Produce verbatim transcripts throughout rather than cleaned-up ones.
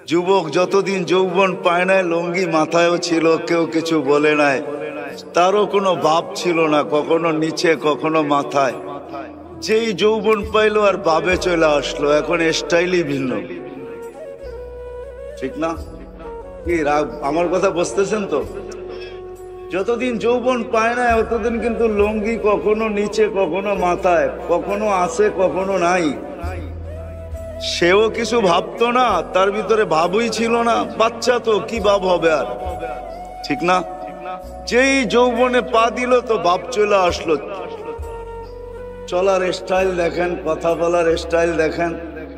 যুবক যতদিন যৌবন পায় নাই, লুঙ্গি মাথায়ও ছিল, কেউ কিছু বলে নাই, তারও কোনো ভাব ছিল না, কখনো নিচে কখনো মাথায়। যেই যৌবন পাইলো আর ভাবে চলে আসলো, এখন স্টাইলই ভিন্ন, ঠিক না? কি রাগ, আমার কথা বুঝতেছেন তো? যতদিন যৌবন পায় না ততদিন কিন্তু লুঙ্গি কখনো নিচে কখনো মাথায়, কখনো আছে কখনো নাই। সেও কিছু ভাবতো না, তার ভিতরে ভাবই ছিল না, বাচ্চা তো কি ভাব হবে আর, ঠিক না? যেই যৌবনে পা দিল তো ভাব চলে আসলো। চলার স্টাইল দেখেন, কথা বলার স্টাইল দেখেন।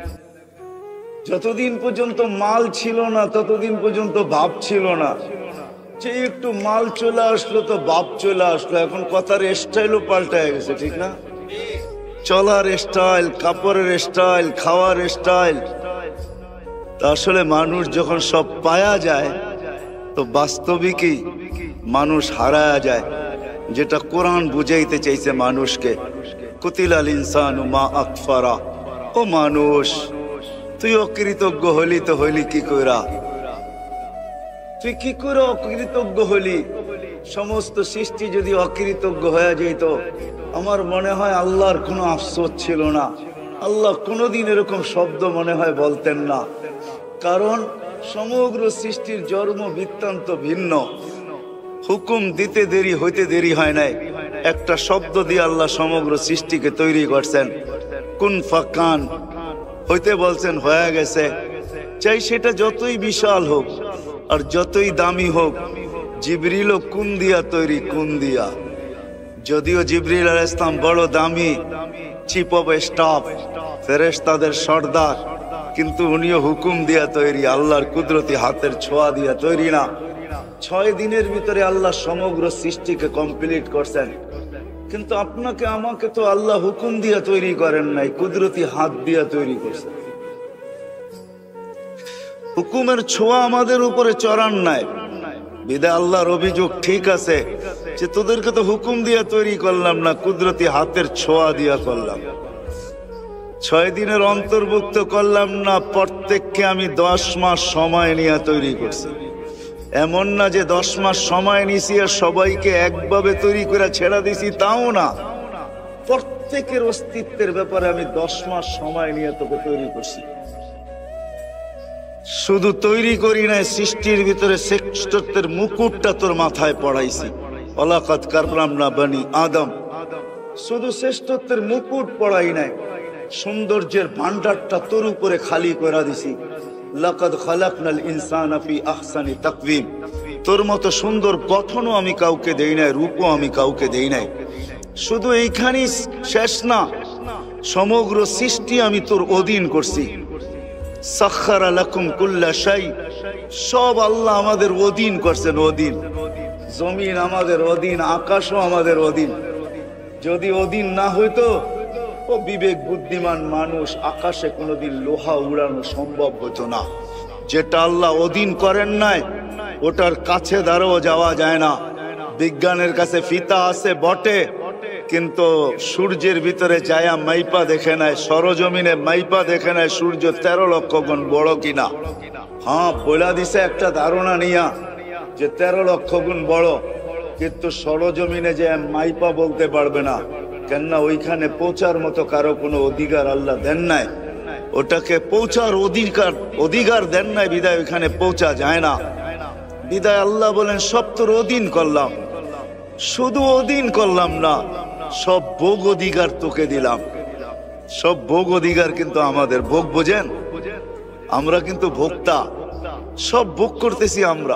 যতদিন পর্যন্ত মাল ছিল না ততদিন পর্যন্ত ভাব ছিল না, যে একটু মাল চলে আসলো তো ভাব চলে আসলো। এখন কথার স্টাইলও পাল্টায় গেছে, ঠিক না? চলার স্টাইল, কাপড়ের স্টাইল, খাওয়ার স্টাইল। আসলে মানুষ যখন সব পায়া যায় তো বাস্তবিকই মানুষ হারায়া যায়, যেটা কোরআন বুঝাইতে চাইছে মানুষকে। কুতিলাল ইনসানু মা আকফারা, ও মানুষ তুই অকৃতজ্ঞ হলি তো হইলি কি কইরা? তুই কি করে অকৃতজ্ঞ হলি? সমস্ত সৃষ্টি যদি অকৃতজ্ঞ হয়ে যেত, আমার মনে হয় আল্লাহর কোনো আফসোস ছিল না। আল্লাহ কোনোদিন এরকম শব্দ মনে হয় বলতেন না, কারণ সমগ্র সৃষ্টির জন্ম বৃত্তান্ত ভিন্ন। হুকুম দিতে দেরি হইতে দেরি হয় নাই, একটা শব্দ দিয়ে আল্লাহ সমগ্র সৃষ্টিকে তৈরি করছেন। কুন ফাকান হইতে বলছেন, হয়ে গেছে। চাই সেটা যতই বিশাল হোক আর যতই দামি হোক, জিবরিলও কোন দিয়া তৈরি, কোন দিয়া। যদিও জিবরিল আলাইহিস সালাম বড় দামি, চিফ অফ স্টাফ, ফেরেশতাদের সর্দার, কিন্তু উনিও হুকুম দিয়া তৈরি, আল্লাহর কুদরতি হাতের ছোঁয়া দিয়া তৈরি না। ছয় দিনের ভিতরে আল্লাহ সমগ্র সৃষ্টিকে কমপ্লিট করছেন, কিন্তু আপনাকে আমাকে তো আল্লাহ হুকুম দিয়া তৈরি করেন নাই, কুদরতি হাত দিয়া তৈরি করছেন। হুকুমের ছোঁয়া আমাদের উপরে চড়ান নাই, বিদায় আল্লাহর অভিযোগ ঠিক আছে যে তোদেরকে তো হুকুম দিয়া তৈরি করলাম না, কুদরতি হাতের ছোঁয়া দিয়া করলাম। ছয় দিনের অন্তর্ভুক্ত করলাম না, প্রত্যেককে আমি দশ মাস সময় নিয়ে তৈরি করছি। এমন না যে দশ মাস সময় নিছি আর সবাইকে একভাবে তৈরি করে ছেড়া দিছি, তাও না। প্রত্যেকের অস্তিত্বের ব্যাপারে আমি দশ মাস সময় নিয়ে তোকে তৈরি করছি। শুধু তৈরি করি নাই, সৃষ্টির ভিতরে শ্রেষ্ঠত্বের মুকুটটা তোর মাথায় পড়াইছি। ওয়ালাকাদ কাররামনা বনি আদম, শুধু শ্রেষ্ঠত্বের মুকুট পড়াই নাই, সৌন্দর্যের ভান্ডারটা তোর উপরে খালি করে দিছি। লাকাদ খালাকনাল ইনসানা ফি আহসানি তাকওয়িম, তোর মতো সুন্দর গঠনও আমি কাউকে দেই নাই, রূপও আমি কাউকে দেই নাই। শুধু এইখানেই শেষ না, সমগ্র সৃষ্টি আমি তোর অধীন করছি। সাখখারা লাকুম কুল্লা শাই, সব আল্লাহ আমাদের অধীন করছেন, অধীন। জমিন আমাদের অধীন, আকাশও আমাদের অধীন। যদি অধীন না হইতো, ও বিবেক বুদ্ধিমান মানুষ, আকাশে কোনোদিন লোহা উড়ানো সম্ভব হতো না। যেটা আল্লাহ অধীন করেন নাই, ওটার কাছে দাঁড়াও যাওয়া যায় না। বিজ্ঞানের কাছে ফিতা আছে বটে, কিন্তু সূর্যের ভিতরে যায়া মাইপা দেখে নাই, সরজমিনে মাইপা দেখে নাই সূর্য তেরো লক্ষ গুণ বড় কিনা। হ্যাঁ, বইলা দিছে একটা ধারণা নিয়া যে তেরো লক্ষ গুণ বড়, কিন্তু সরজমিনে যে মাইপা বলতে পারবে না, কেননা ওইখানে পৌঁছার মতো কারো কোনো অধিকার আল্লাহ দেন নাই। ওটাকে পৌঁছার অধিকার অধিকার দেন নাই, বিদায় ওইখানে পৌঁছা যায় না। বিদায় আল্লাহ বলেন সব তোর অধীন করলাম। শুধু অধীন করলাম না, সব ভোগ অধিকার তোকে দিলাম। সব ভোগ অধিকার কিন্তু আমাদের। ভোগ বোঝেন? আমরা কিন্তু ভোক্তা, সব ভোগ করতেছি আমরা।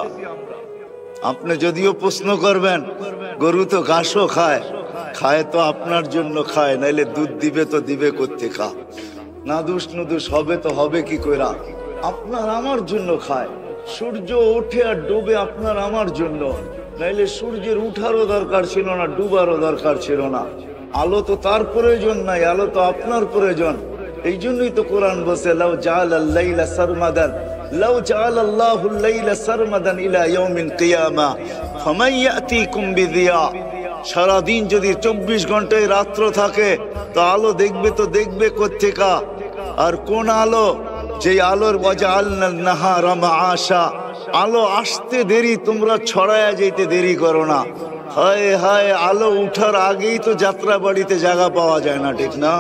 আপনি যদিও প্রশ্ন করবেন, গরু তো ঘাসও খায়, খায় তো আপনার জন্য খায়, নাইলে দুধ দিবে তো দিবে করতে খা, নাদুস নুদুস হবে তো হবে কি কইরা, আপনার আমার জন্য খায়। সূর্য ওঠে আর ডুবে আপনার আমার জন্য, নাইলে সূর্যের উঠারও দরকার ছিল না, ডুবারও দরকার ছিল না। আলো তো তার প্রয়োজন নাই, আলো তো আপনার প্রয়োজন। এই জন্যই তো কোরআন বলছে, লাউ জাআলাল লাইলা সারমাদান, লাউ জাআলাল্লাহুল লাইলা সারমাদান ইলা ইয়াউমিল কিয়ামা ফামান ইয়াতিকুম বিদিয়া। সারাদিন যদি চব্বিশ ঘন্টায় রাত্র থাকে, তো আলো দেখবে তো দেখবে কোত্থেকা? আর কোন আলো? যে আলোর ওয়াজআলনা নাহারা মাআশা, আলো আসতে দেরি, তোমরা ছড়ায়া যেতে দেরি করো না। হায় হায়, আলো উঠার আগেই তো যাত্রা বাড়িতে জায়গা পাওয়া যায় না, ঠিক না?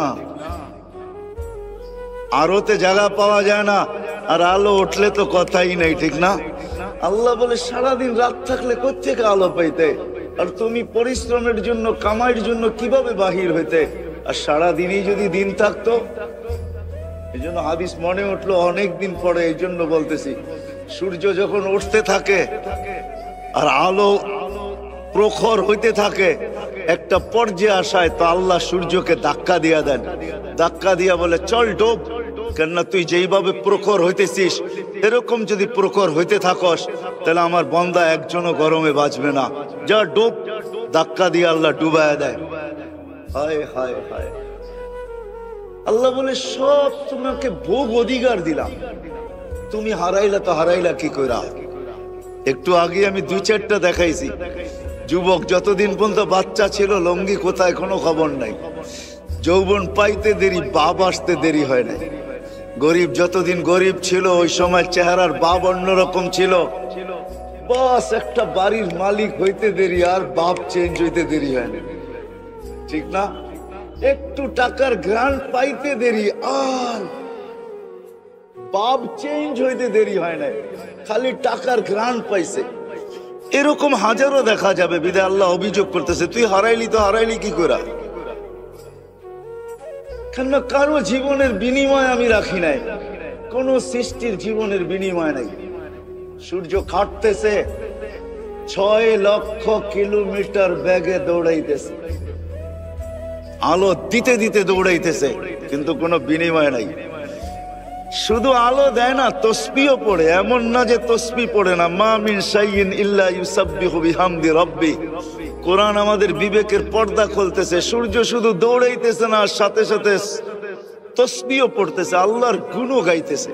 আলোতে জায়গা পাওয়া যায় না, আর আলো উঠলে তো কথাই নেই, ঠিক না? আল্লাহ বলে সারাদিন রাত থাকলে কোত্থেকে আলো পাইতে, আর তুমি পরিশ্রমের জন্য কামাইয়ের জন্য কিভাবে বাহির হইতে, আর সারাদিনই যদি দিন থাকতো। এই জন্য হাদিস মনে উঠলো অনেক দিন পরে, এই জন্য বলতেছি, সূর্য যখন উঠতে থাকে আর আলো প্রখর হইতে থাকে, একটা পর্যায়ে আসায় তো আল্লাহ সূর্যকে ধাক্কা দিয়া দেন। ধাক্কা দিয়া বলে চল ডোব, কেননা তুই যেইভাবে প্রখর হইতেছিস এরকম যদি প্রখর হইতে থাকস তাহলে আমার বান্দা একজনও গরমে বাঁচবে না, যা ডোব। ধাক্কা দিয়ে আল্লাহ ডুবায়া দেয়। হায় হায় হায়, আল্লাহ বলে সব তোমাকে ভোগ অধিকার দিলাম, তুমি হারাইলা তো হারাইলা কি কইরা? একটু আগে আমি দুই চারটা দেখাইছি। যুবক যতদিন পর্যন্ত বাচ্চা ছিল লঙ্গি কোথায় কোনো খবর নাই, যৌবন পাইতে দেরি, বাপ আসতে দেরি হয় নাই। গরিব যতদিন গরিব ছিল ওই সময় চেহারার বাপ অন্যরকম ছিল, বাস একটা বাড়ির মালিক হইতে দেরি, আর বাপ চেঞ্জ হইতে দেরি হয় না, ঠিক না? একটু টাকার গ্রান্ট পাইতে দেরি, আর বাপ চেঞ্জ হইতে দেরি হয় না, খালি টাকার গ্রান্ট পাইছে। এরকম হাজারো দেখা যাবে। বিদায় আল্লাহ অভিযোগ করতেছে, তুই হারাইলি তো হারাইলি কি করা? কেন কারো জীবনের বিনিময় আমি রাখি নাই, কোন সৃষ্টির জীবনের বিনিময় নাই। সূর্য খাটতেছে, ছয় লক্ষ কিলোমিটার বেগে দৌড়াইতেছে, আলো দিতে দিতে দৌড়াইতেছে, কিন্তু কোনো বিনিময় নাই। শুধু আলো দেয় না, তসবিহও পড়ে, এমন না যে তসবিহ পড়ে না। মা মিন শাইইন ইল্লা ইউসাব্বিহু বিহামদি রাব্বি। কোরআন আমাদের বিবেকের পর্দা খুলতেছে। সূর্য শুধু দৌড়াইতেছে না, সাথে সাথে তসবিহও পড়তেছে, আল্লাহর গুণও গাইতেছে।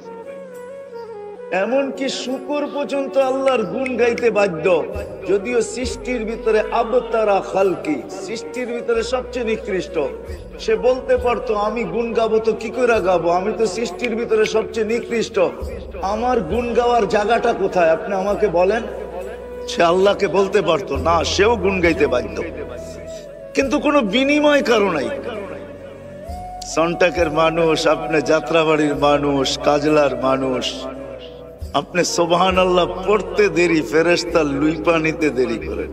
এমনকি শুকর পর্যন্ত আল্লাহর গুণ গাইতে বাধ্য, যদিও সৃষ্টির ভিতরে আবতারা খালকি, সৃষ্টির ভিতরে সবচেয়ে নিকৃষ্ট। সে বলতে পারতো আমি গুণ গাবো তো কি করে গাবো, আমি তো সৃষ্টির ভিতরে সবচেয়ে নিকৃষ্ট, আমার গুণ গাওয়ার জায়গাটা কোথায় আপনি আমাকে বলেন। সে আল্লাহকে বলতে পারতো না, সেও গুণ গাইতে বাধ্য, কিন্তু কোনো বিনিময় কারো নাই। সন্টাকের মানুষ, আপনি যাত্রাবাড়ির মানুষ, কাজলার মানুষ, আপনি সুবহানাল্লাহ পড়তে দেরি, ফেরেশতা লুইপা নিতে দেরি করে।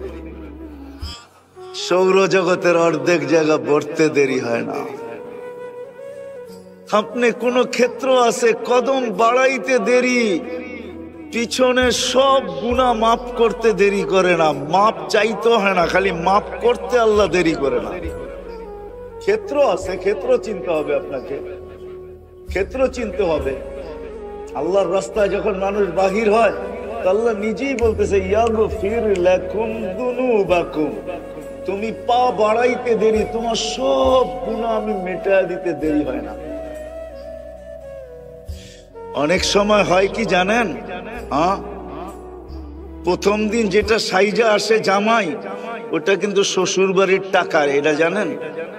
সৌরজগতের অর্ধেক জায়গা ভরতে দেরি হয় না। আপনি কোন ক্ষেত্র আছে কদম বাড়াইতে দেরি, পিছনে সব গুনাহ মাফ করতে দেরি করে না। মাপ চাইতে হয় না, খালি মাফ করতে আল্লাহ দেরি করে না। ক্ষেত্র আছে, ক্ষেত্র চিনতে হবে, আপনাকে ক্ষেত্র চিনতে হবে। আল্লাহর রাস্তায় যখন মানুষ বাহির হয়, আল্লাহ নিজেই বলতেছে ইয়াগফির লাকুম যুনুবাকুম, তুমি পা বাড়াইতে দেরি, তোমার সব গুনাহ আমি মিটায় দিতে দেরি হয় না। অনেক সময় হয় কি জানেন, হ্যাঁ, প্রথম দিন যেটা সাইজা আসে জামাই, ওটা কিন্তু শ্বশুর বাড়ির টাকা, এটা জানেন?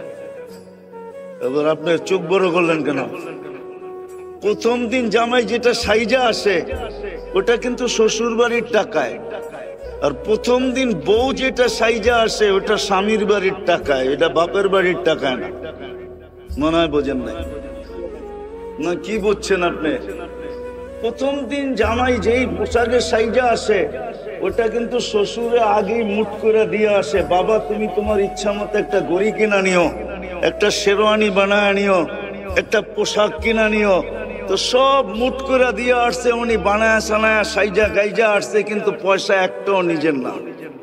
এবার আপনার চোখ বড় করলেন কেন? প্রথম দিন জামাই যেটা সাইজা আসে ওটা কিন্তু শ্বশুর বাড়ির টাকায়, আর প্রথম দিন বউ যেটা সাইজা আসে ওটা স্বামীর বাড়ির টাকায়, এটা বাপের বাড়ির টাকায় না। মনে হয় বোঝেন নাই না? কি বুঝছেন আপনি? প্রথম দিন জামাই যেই পোশাকে সাইজা আসে ওটা কিন্তু শ্বশুরে আগেই মুট করে দিয়ে আসে, বাবা তুমি তোমার ইচ্ছা মতো একটা গড়ি কিনা নিও, একটা শেরওয়ানি বানায় নিও, একটা পোশাক কিনা নিও। তো সব মুট করে দিয়ে আসছে, উনি বানায় সানায় সাইজা গাইজা আসছে, কিন্তু পয়সা একটাও নিজের না।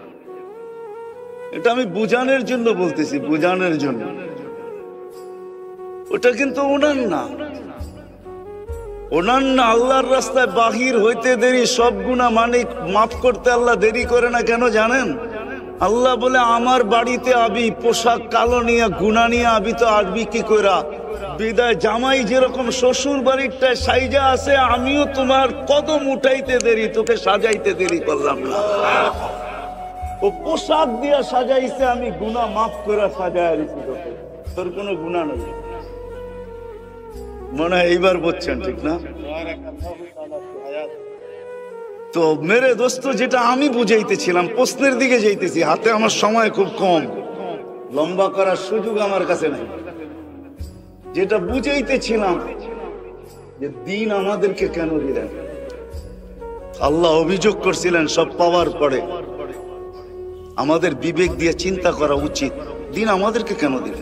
এটা আমি বুঝানোর জন্য বলতেছি, বুঝানোর জন্য। ওটা কিন্তু ওনার না, ওনার না। আল্লাহর রাস্তায় বাহির হইতে দেরি, সব গুনাহ মানে মাফ করতে আল্লাহ দেরি করে না। কেন জানেন? আল্লাহ বলে আমার বাড়িতে আবি, পোশাক কালো নিয়ে গুনাহ নিয়ে আবি, তো আসবি কি কইরা? বিদায় জামাই যেরকম শ্বশুর বাড়িরটায় সাইজা আছে, আমিও তোমার কদম উঠাইতে দেরি, তোকে সাজাইতে দেরি করলাম না। ও পোশাক দিয়া সাজাইছে, আমি গুনাহ মাফ করে সাজায় দিছি তোকে, তোর কোনো গুনাহ নেই। মনে হয় এইবার বুঝছেন, ঠিক না? তো মেরে দোস্ত, যেটা আমি বুঝাইতেছিলাম, প্রশ্নের দিকে যাইতেছি, হাতে আমার সময় খুব কম, লম্বা করার সুযোগ আমার কাছে নাই। যেটা বুঝাইতেছিলাম যে দিন আমাদেরকে কেন দিলেন। আল্লাহ অভিযোগ করছিলেন সব পাওয়ার পরে আমাদের বিবেক দিয়ে চিন্তা করা উচিত, দিন আমাদেরকে কেন দিলেন।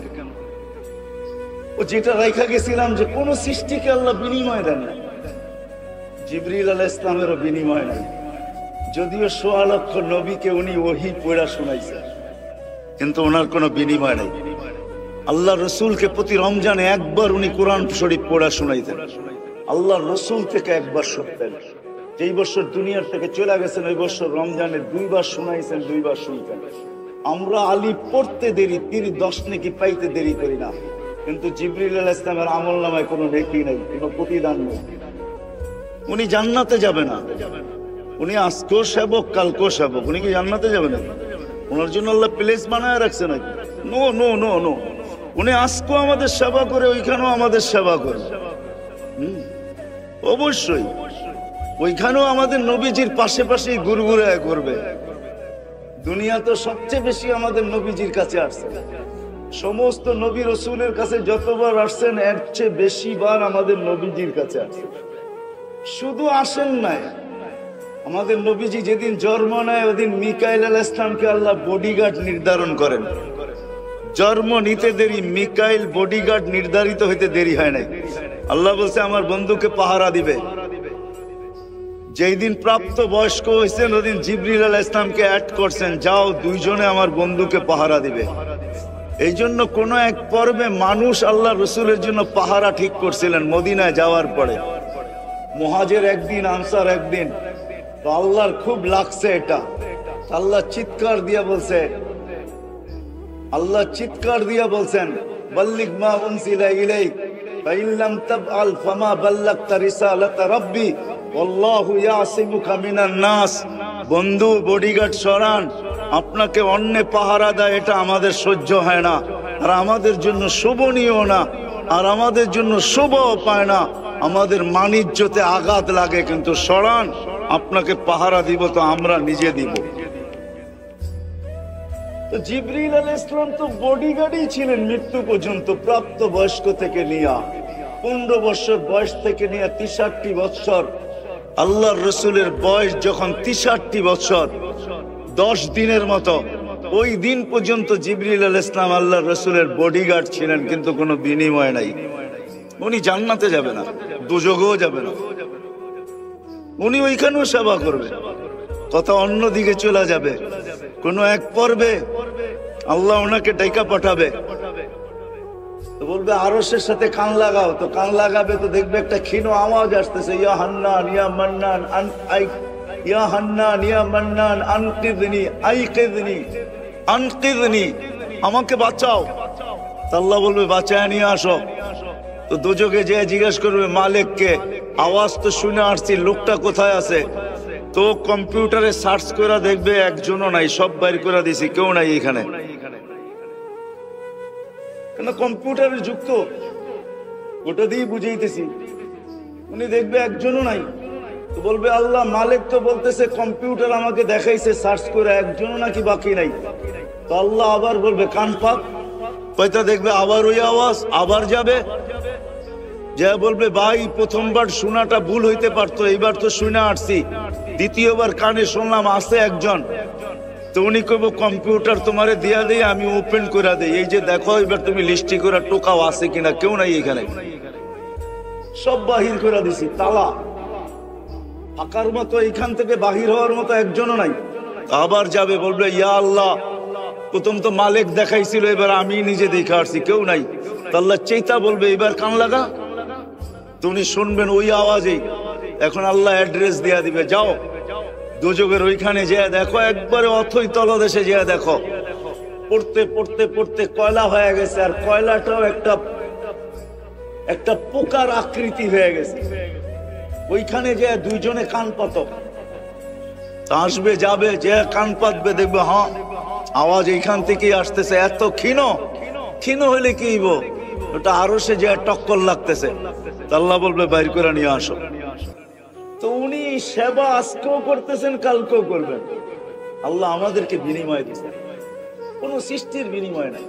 ও যেটা রাইখা গেছিলাম যে কোন সৃষ্টিকে আল্লাহ বিনিময় দেন না, জিবরিল আলাইহিস ইসলামেরও বিনিময় নাই। যদিও সোয়া লক্ষ নবীকে উনি ওহী পড়া শোনাইছেন, কিন্তু ওনার কোনো বিনিময় নাই। আল্লাহ রসুলকে প্রতি রমজানে একবার উনি কোরআন শরীফ পড়া শোনাইতেন। আল্লাহ রসুল থেকে একবার শুনতেন। যেই বছর দুনিয়ার থেকে চলে গেছেন ওই বছর রমজানে দুইবার শোনাইছেন, দুইবার শুনতেন। আমরা আলী পড়তে দেরি, তিনি দশ নেকি পাইতে দেরি করি না, কিন্তু জিবরিল আলাইহিস সালামের আমল নামায় কোনো নেকি নেই, কোনো প্রতিদান নেই। উনি জান্নাতে যাবে না, উনি আজকেও সেবক কালকেও সেবক, উনি কি জান্নাতে যাবে না? ওনার জন্য আল্লাহ প্লেস বানায় রাখছে নাকি? নো নো নো নো উনি আজকেও আমাদের সেবা করে, ওইখানেও আমাদের সেবা করে। হম অবশ্যই ওইখানেও আমাদের নবীজির পাশে পাশেই ঘুরঘুরায় করবে। দুনিয়া তো সবচেয়ে বেশি আমাদের নবীজির কাছে আসছে, সমস্ত নবী রসুলের কাছে যতবার আসছেন এর চেয়ে বেশি বার আমাদের নবীজির কাছে আসছে। শুধু আসেন নাই, আমাদের নবীজি যেদিন জন্ম নেয় ওদিন মিকাইল আলাইহিস সালামকে আল্লাহ বডিগার্ড নির্ধারণ করেন। জন্ম নিতে দেরি, মিকাইল বডিগার্ড নির্ধারিত হইতে দেরি হয় নাই। আল্লাহ বলছে আমার বন্ধুকে পাহারা দিবে। যেই দিন প্রাপ্ত বয়স্ক হয়েছেন ওদিন জিবরিল আলাইহিস সালামকে অ্যাড করছেন, যাও দুইজনে আমার বন্ধুকে পাহারা দিবে। এই জন্য কোন এক পর্বে মানুষ আল্লাহ রসুলের জন্য পাহারা ঠিক করছিলেন মদিনায় যাওয়ার পরে। মুহাজির একদিন, আনসার একদিন। তো আল্লাহর খুব লাগছে এটা, আল্লাহ চিৎকার দিয়া বলছে, আল্লাহ চিৎকার দিয়া বলছেন বাল্লিগ মা উনজিলা ইলাইক ফাইন লাম তাফআল ফামা বাল্লাগতা রিসালাতা রাব্বি ওয়াল্লাহু ইয়াসিমুকা মিনান নাস। বন্ধু বডিগার্ড সরান, আপনাকে অন্যে পাহারা দেয় এটা আমাদের সহ্য হয় না, আর আমাদের জন্য শোভনীয় না, আর আমাদের জন্য শোভাও পায় না, আমাদের মানিজ্যতে আঘাত লাগে। কিন্তু সরান, আপনাকে পাহারা দিব তো আমরা নিজে দিব। তো জিবরিল আলাইহিস সালাম তো বডিগার্ডই ছিলেন মৃত্যু পর্যন্ত, প্রাপ্ত বয়স্ক থেকে নিয়ে পনেরো বছর বয়স থেকে নিয়ে তিষট্টি বছর। আল্লাহর রসুলের বয়স যখন তিষট্টি বছর দশ দিনের মতো, ওই দিন পর্যন্ত জিবরিল আলাইহিস সালাম আল্লাহর রসুলের বডিগার্ড ছিলেন, কিন্তু কোনো বিনিময় নাই। উনি জান্নাতে যাবে না, দুজগেও যাবে না, উনি ওইখানেও সেবা করবে, কথা অন্যদিকে চলে যাবে। কোন এক পর্বে আল্লাহ ওনাকে ডাইকা পাঠাবে, তো বলবে আরশের সাথে কান লাগাও। তো কান লাগাবে তো দেখবে একটা ক্ষীণ আওয়াজ আসতেছে, ইয়া হান্নান ইয়া মান্নান আন আই ইয়া হান্নান ইয়া মান্নান আনকিযনি আইকিযনি আনকিযনি, আমাকে বাঁচাও। আল্লাহ বলবে বাঁচায় নিয়ে আসো। তো দুজকে যে জিজ্ঞেস করবে মালিককে, আওয়াজ তো শুনে আসছি, লোকটা কোথায় আছে? তো কম্পিউটারে সার্চ করে দেখবে একজনও নাই, সব বাইর করে দিছি, কেউ নাই এখানে। কেন কম্পিউটারের যুক্ত, ওটা দিয়ে বুঝাইতেছি। উনি দেখবে একজনও নাই, তো বলবে আল্লাহ মালিক তো বলতেছে কম্পিউটার আমাকে দেখাইছে সার্চ করে, একজনও নাকি বাকি নাই। তো আল্লাহ আবার বলবে কান পাক, কয়টা দেখবে আবার ওই আওয়াজ, আবার যাবে, যা বলবে ভাই প্রথমবার শোনাটা ভুল হইতে পারতো, এইবার তো শুনে আসছি, দ্বিতীয়বার কানে শুনলাম আছে একজন। তো উনি কইব কম্পিউটার তোমারে দিয়া দেই, আমি ওপেন করে দেই, এই যে দেখো এবার তুমি লিস্টি করে টোকাও আছে কিনা, কেউ নাই এখানে, সব বাহির করে দিছি, তালা ফাঁকার মতো, এখান থেকে বাহির হওয়ার মতো একজনও নাই। আবার যাবে, বলবে ইয়া আল্লাহ প্রথম তো মালিক দেখাইছিল, এবার আমি নিজে দেখে আসছি, কেউ নাই। তো আল্লাহ চেতা বলবে এবার কান লাগা, তুমি শুনবেন ওই আওয়াজেই। এখন আল্লাহ অ্যাড্রেস দিয়া দিবে, যাও দুজকের ওইখানে যে দেখো, একবারে অথই তলদেশে যে দেখো। পড়তে পড়তে পড়তে কয়লা হয়ে গেছে, আর কয়লাটাও একটা একটা পোকার আকৃতি হয়ে গেছে। ওইখানে যে দুইজনে কান পাত আসবে, যাবে, যে কান পাতবে, দেখবে হ্যাঁ আওয়াজ এইখান থেকেই আসতেছে। এত ক্ষীণ, ক্ষীণ হইলে কি হইব? ওটা আরো সে যে টক্কর লাগতেছে, আল্লাহ বলবে বাইর করে নিয়ে আসো। তো উনি সেবা আজকেও করতেছেন, কালকেও করবেন। আল্লাহ আমাদেরকে বিনিময় দিচ্ছেন, কোন সৃষ্টির বিনিময় নাই।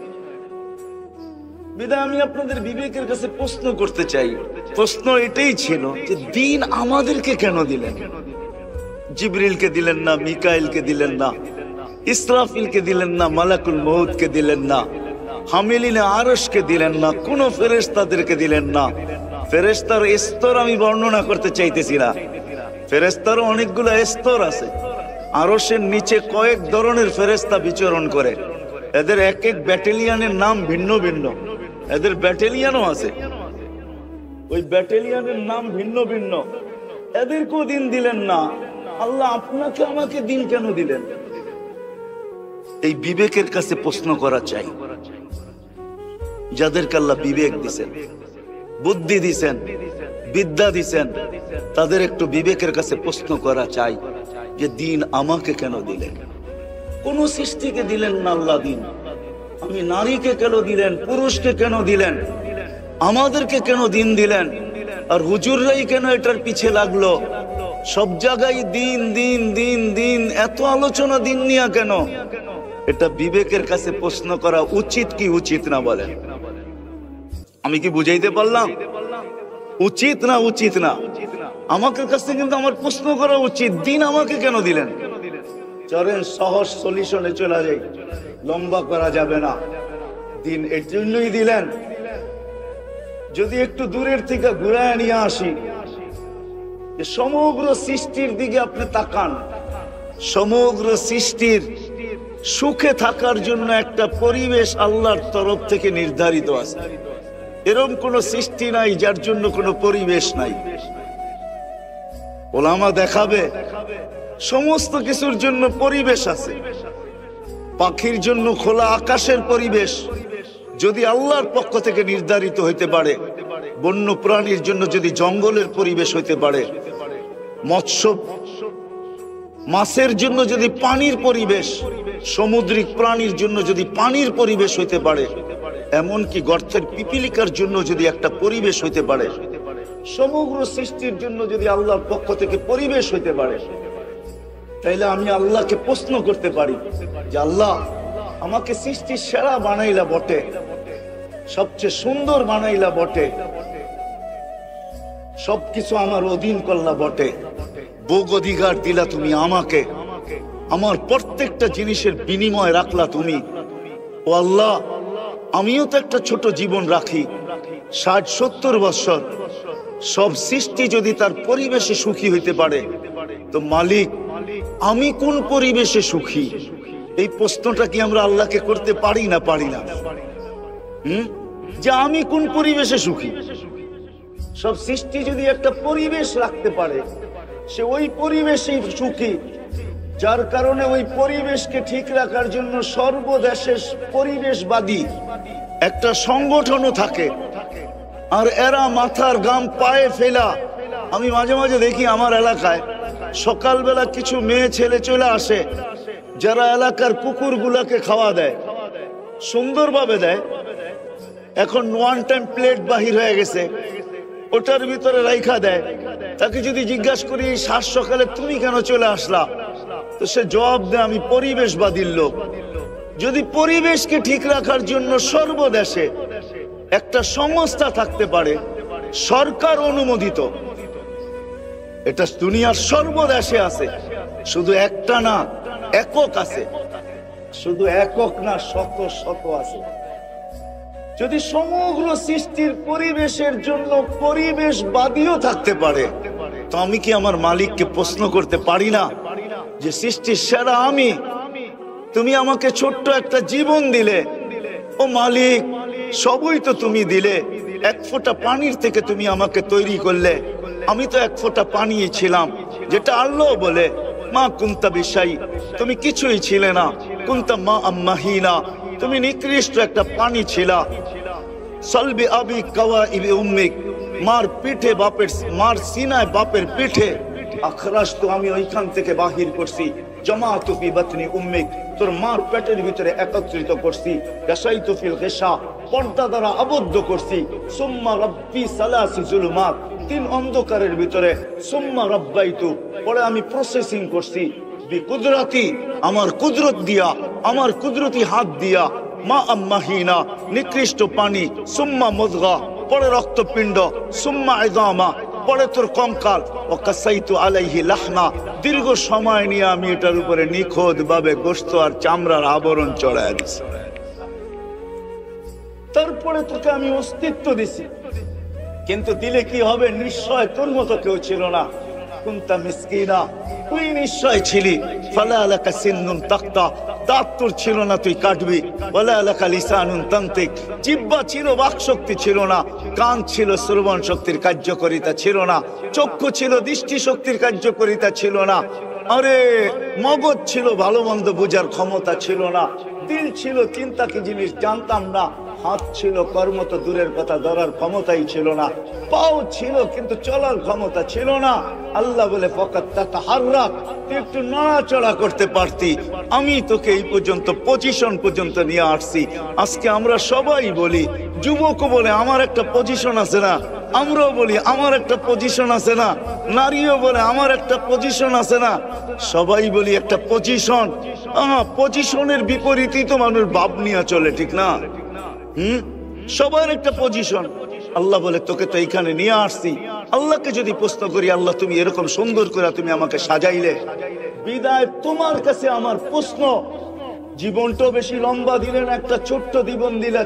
বিধায় আমি আপনাদের বিবেকের কাছে প্রশ্ন করতে চাই, প্রশ্ন এটাই ছিল যে দিন আমাদেরকে কেন দিলেন? জিবরিলকে দিলেন না, মিকাইলকে দিলেন না, ইসরাফিলকে দিলেন না, মালাকুল মউতকে দিলেন না, হামিলিনে আরশকে দিলেন না, কোন ফেরেশতাদেরকে দিলেন না। ফেরেশতার স্তর আমি বর্ণনা করতে চাইতেছি না, ফেরেশতারও অনেকগুলো স্তর আছে। আরশের নিচে কয়েক ধরনের ফেরেশতা বিচরণ করে, এদের এক এক ব্যাটালিয়নের নাম ভিন্ন ভিন্ন, এদের ব্যাটালিয়নও আছে, ওই ব্যাটালিয়নের নাম ভিন্ন ভিন্ন। এদেরকেও দিন দিলেন না, আল্লাহ আপনাকে আমাকে দিন কেন দিলেন? এই বিবেকের কাছে প্রশ্ন করা চাই। যাদেরকে আল্লাহ বিবেক দিছেন, বুদ্ধি দিছেন, বিদ্যা দিছেন, তাদের একটু বিবেকের কাছে প্রশ্ন করা চাই যে দিন আমাকে কেন দিলেন? কোন সৃষ্টিকে দিলেন না আল্লাহ দিন। আমি নারীকে কেন দিলেন, পুরুষকে কেন দিলেন, আমাদেরকে কেন দিন দিলেন? আর হুজুররাই কেন এটার পিছে লাগলো? সব জায়গায় দিন দিন দিন দিন, এত আলোচনা দিন নিয়ে কেন? এটা বিবেকের কাছে প্রশ্ন করা উচিত কি উচিত না বলেন? আমি কি বুঝাইতে পারলাম? উচিত না উচিত না? আমাকে কাছে কিন্তু আমার প্রশ্ন করা উচিত, দিন আমাকে কেন দিলেন? চলেন সহজ সলিউশনে চলে যাই, লম্বা করা যাবে না। দিন এর জন্যই দিলেন। যদি একটু দূরের থেকে ঘুরায় নিয়ে আসি, যে সমগ্র সৃষ্টির দিকে আপনি তাকান, সমগ্র সৃষ্টির সুখে থাকার জন্য একটা পরিবেশ আল্লাহর তরফ থেকে নির্ধারিত আছে। এরকম কোন সৃষ্টি নাই যার জন্য কোনো পরিবেশ নাই। ওলামা দেখাবে সমস্ত কিছুর জন্য পরিবেশ আছে। পাখির জন্য খোলা আকাশের পরিবেশ যদি আল্লাহর পক্ষ থেকে নির্ধারিত হইতে পারে, বন্য প্রাণীর জন্য যদি জঙ্গলের পরিবেশ হইতে পারে, মৎস্য মাছের জন্য যদি পানির পরিবেশ, সামুদ্রিক প্রাণীর জন্য যদি পানির পরিবেশ হইতে পারে, এমনকি গর্তের পিপিলিকার জন্য যদি একটা পরিবেশ হইতে পারে, সমগ্র সৃষ্টির জন্য যদি আল্লাহর পক্ষ থেকে পরিবেশ হইতে পারে, তাইলে আমি আল্লাহকে প্রশ্ন করতে পারি যে আল্লাহ আমাকে সৃষ্টির সেরা বানাইলা বটে, সবচেয়ে সুন্দর বানাইলা বটে, সবকিছু আমার অধীন করলা বটে, ভোগ অধিকার দিলা তুমি আমাকে, আমার প্রত্যেকটা জিনিসের বিনিময় রাখলা তুমি। ও আল্লাহ, আমিও তো একটা ছোট জীবন রাখি, ষাট সত্তর বছর। সব সৃষ্টি যদি তার পরিবেশে সুখী হইতে পারে, তো মালিক আমি কোন পরিবেশে সুখী? এই প্রশ্নটা কি আমরা আল্লাহকে করতে পারি না পারি না? হুম যে আমি কোন পরিবেশে সুখী? সব সৃষ্টি যদি একটা পরিবেশ রাখতে পারে, সে ওই পরিবেশেই সুখী, যার কারণে ওই পরিবেশকে ঠিক রাখার জন্য সর্বদেশের পরিবেশবাদী একটা সংগঠনও থাকে। আর এরা মাথার গাম পায়ে ফেলা, আমি মাঝে মাঝে দেখি আমার এলাকায় সকালবেলা কিছু মেয়ে ছেলে চলে আসে, যারা এলাকার কুকুরগুলাকে খাওয়া দেয়, সুন্দরভাবে দেয়। এখন ওয়ান টাইম প্লেট বাহির হয়ে গেছে, ওটার ভিতরে রাইখা দেয়। তাকে যদি জিজ্ঞাসা করি সাত সকালে তুমি কেন চলে আসলা, তো সে জবাব দেয় আমি পরিবেশবাদীর লোক। যদি পরিবেশকে ঠিক রাখার জন্য সর্বদেশে একটা সংস্থা থাকতে পারে, সরকার অনুমোদিত, এটা দুনিয়ার সর্বদেশে আছে, শুধু একটা না একক আছে, শুধু একক না শত শত আছে। যদি সমগ্র সৃষ্টির পরিবেশের জন্য পরিবেশবাদীও থাকতে পারে, তো আমি কি আমার মালিককে প্রশ্ন করতে পারি না যে সৃষ্টির সেরা আমি, তুমি আমাকে ছোট্ট একটা জীবন দিলে, ও মালিক সবই তো তুমি দিলে, এক ফোঁটা পানির থেকে তুমি আমাকে তৈরি করলে, আমি তো এক ফোঁটা পানি ছিলাম, যেটা আল্লাহ বলে মা কুনতা বিশাই, তুমি কিছুই ছিলে না, কুনতা মা আম্মাহিনা, তুমি নিকৃষ্ট একটা পানি ছিলা। সলবি আবি কাওয়া ইবি উম্মিক, মার পিঠে বাপের, মার সিনায় বাপের পিঠে আখরাস তো আমি ওইখান থেকে বাহির করছি, জামাতু ফি বাতনি উম্মিক, তোর মার পেটের ভিতরে একত্রিত করছি। গাসাইতু ফিল গিশা, পর্দা দ্বারা আবদ্ধ করছি। সুম্মা রাব্বি সালাসি জুলুমাত, তিন অন্ধকারের ভিতরে। সুম্মা রাব্বাইতু, পরে আমি প্রসেসিং করছি। বিকুদরাতি, আমার কুদরত দিয়া, আমার কুদরতি হাত দিয়া। মা আম্মাহিনা, নিকৃষ্ট পানি। সুম্মা মুদগা, পরে রক্তপিণ্ড। সুম্মা ইযামা, পরে তোর কঙ্কাল। ওয়াকাসাইতু আলাইহি লাহমা, দীর্ঘ সময় নিয়ে আমি এটার উপরে নিখুঁত ভাবে গোশত আর চামড়ার আবরণ চড়ায় দিছি। তারপরে তোকে আমি অস্তিত্ব দিছি, কিন্তু দিলে কি হবে? নিশ্চয় তোর মতো কেউ ছিল না। কুনতা মিসকিনা, তুই নিশ্চয় ছিলি। ফালা লাকা সিন্নুন তাক্তা, দাঁত তোর ছিল না, তুই কাটবি। ওয়ালা লাকা লিসানুন তানতিক, জিহ্বা ছিল, বাকশক্তি ছিল না। কান ছিল, শ্রবণ শক্তির কার্যকারিতা ছিল না। চক্ষু ছিল, দৃষ্টি শক্তির কার্যকারিতা ছিল না। আরে মগজ ছিল, ভালো মন্দ বোঝার ক্ষমতা ছিল না। দিল ছিল, চিন্তা কি জিনিস জানতাম না। হাত ছিল, কর্ম তো দূরের কথা, ধরার ক্ষমতাই ছিল না। পাও ছিল, কিন্তু চলার ক্ষমতা ছিল না। আল্লাহ বলে ফাকাত তাতাহাররাক, তুই একটু নড়াচড়া করতে পারতি। আমি তোকে এই পর্যন্ত পজিশন পর্যন্ত নিয়ে আসছি। আজকে আমরা সবাই বলি, যুবকও বলে আমার একটা পজিশন আছে না, আমরাও বলি আমার একটা পজিশন আছে না, নারীও বলে আমার একটা পজিশন আছে না, সবাই বলি একটা পজিশন। আহ পজিশনের বিপরীতই তো মানুষ ভাব নিয়ে চলে, ঠিক না? হুম, সবার একটা পজিশন। আল্লাহ বলে তোকে তো এইখানে নিয়ে আসছি। আল্লাহকে যদি প্রশ্ন করি, আল্লাহ তুমি এরকম সুন্দর করে তুমি আমাকে সাজাইলে, বিদায় তোমার কাছে আমার প্রশ্ন, জীবনটাও বেশি লম্বা দিলেন, একটা ছোট্ট জীবন দিলা,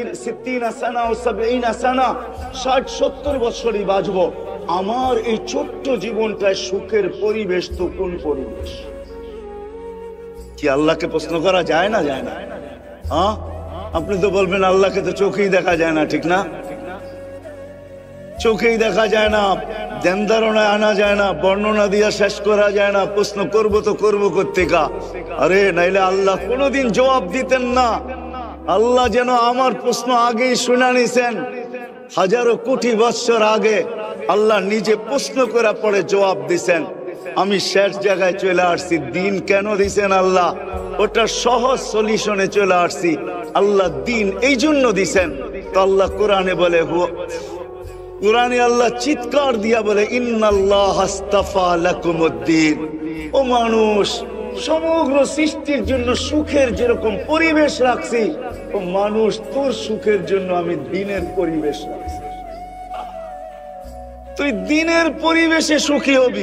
ষাট সত্তর বছরই বাঁচবো। আমার এই ছোট্ট জীবনটায় সুখের পরিবেশ তো কোন পরিবেশ? কি আল্লাহকে প্রশ্ন করা যায় না? যায় না? হ্যাঁ, আপনি তো বলবেন আল্লাহকে তো চোখেই দেখা যায় না, ঠিক না? চোখেই দেখা যায় না, ধ্যান ধারণায় আনা যায় না, বর্ণনা দিয়া শেষ করা যায় না। প্রশ্ন করব তো করবো কোত্থেকা? আরে নাইলে আল্লাহ কোনোদিন জবাব দিতেন না। আল্লাহ যেন আমার প্রশ্ন আগেই শুনে নিছেন। হাজারো কোটি বৎসর আগে আল্লাহ নিজে প্রশ্ন করে পরে জবাব দিছেন। আমি শেষ জায়গায় চলে আসছি। দিন কেন দিছেন আল্লাহ? ওটা সহজ সলিউশনে চলে আসছি। আল্লাহ দিন এই জন্য দিছেন। তো আল্লাহ কোরআনে বলে, কোরআনে আল্লাহ চিৎকার দিয়া বলে, ইন্নাল্লাহ আস্তাফা লাকুমুদ্দিন। ও মানুষ, সমগ্র সৃষ্টির জন্য সুখের যেরকম পরিবেশ রাখছি, ও মানুষ তোর সুখের জন্য আমি দিনের পরিবেশ রাখছি। তুই দিনের পরিবেশে সুখী হবি,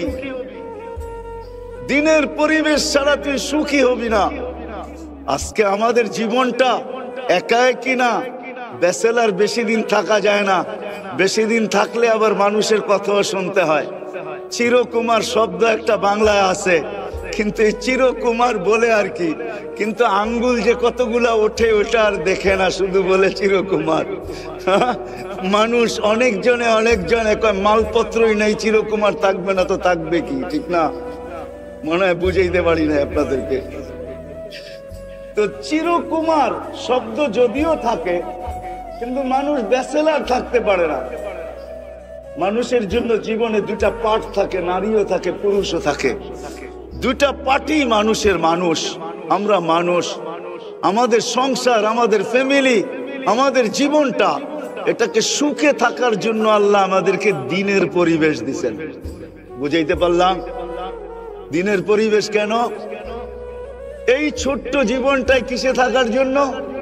দিনের পরিবেশ ছাড়া তুই সুখী হবি না। আজকে আমাদের জীবনটা একা একই না। ব্যাচেলার বেশি দিন থাকা যায় না, বেশি দিন থাকলে আবার মানুষের কথাও শুনতে হয়। চিরকুমার শব্দ একটা বাংলায় আছে, কিন্তু এই চিরকুমার বলে আর কি, কিন্তু আঙ্গুল যে কতগুলা ওঠে ওটা আর দেখে না, শুধু বলে চিরকুমার। মানুষ অনেকজনে অনেকজনে কয় মালপত্রই নেই, চিরকুমার থাকবে না তো থাকবে কি, ঠিক না? মনে হয় বুঝাইতে পারি না আপনাদেরকে। তো চিরকুমার শব্দ যদিও থাকে, কিন্তু মানুষ ব্যাচেলার থাকতে পারে না। মানুষের জন্য জীবনে দুটা পার্ট থাকে, নারীও থাকে, পুরুষও থাকে। দুটা পার্টই মানুষের মানুষ। আমরা মানুষ, আমাদের সংসার, আমাদের ফ্যামিলি, আমাদের জীবনটা, এটাকে সুখে থাকার জন্য আল্লাহ আমাদেরকে দিনের পরিবেশ দিছেন। বুঝাইতে পারলাম? দিনের পরিবেশ কেন? এই ছোট্ট জীবনটাই কিসে থাকার জন্য?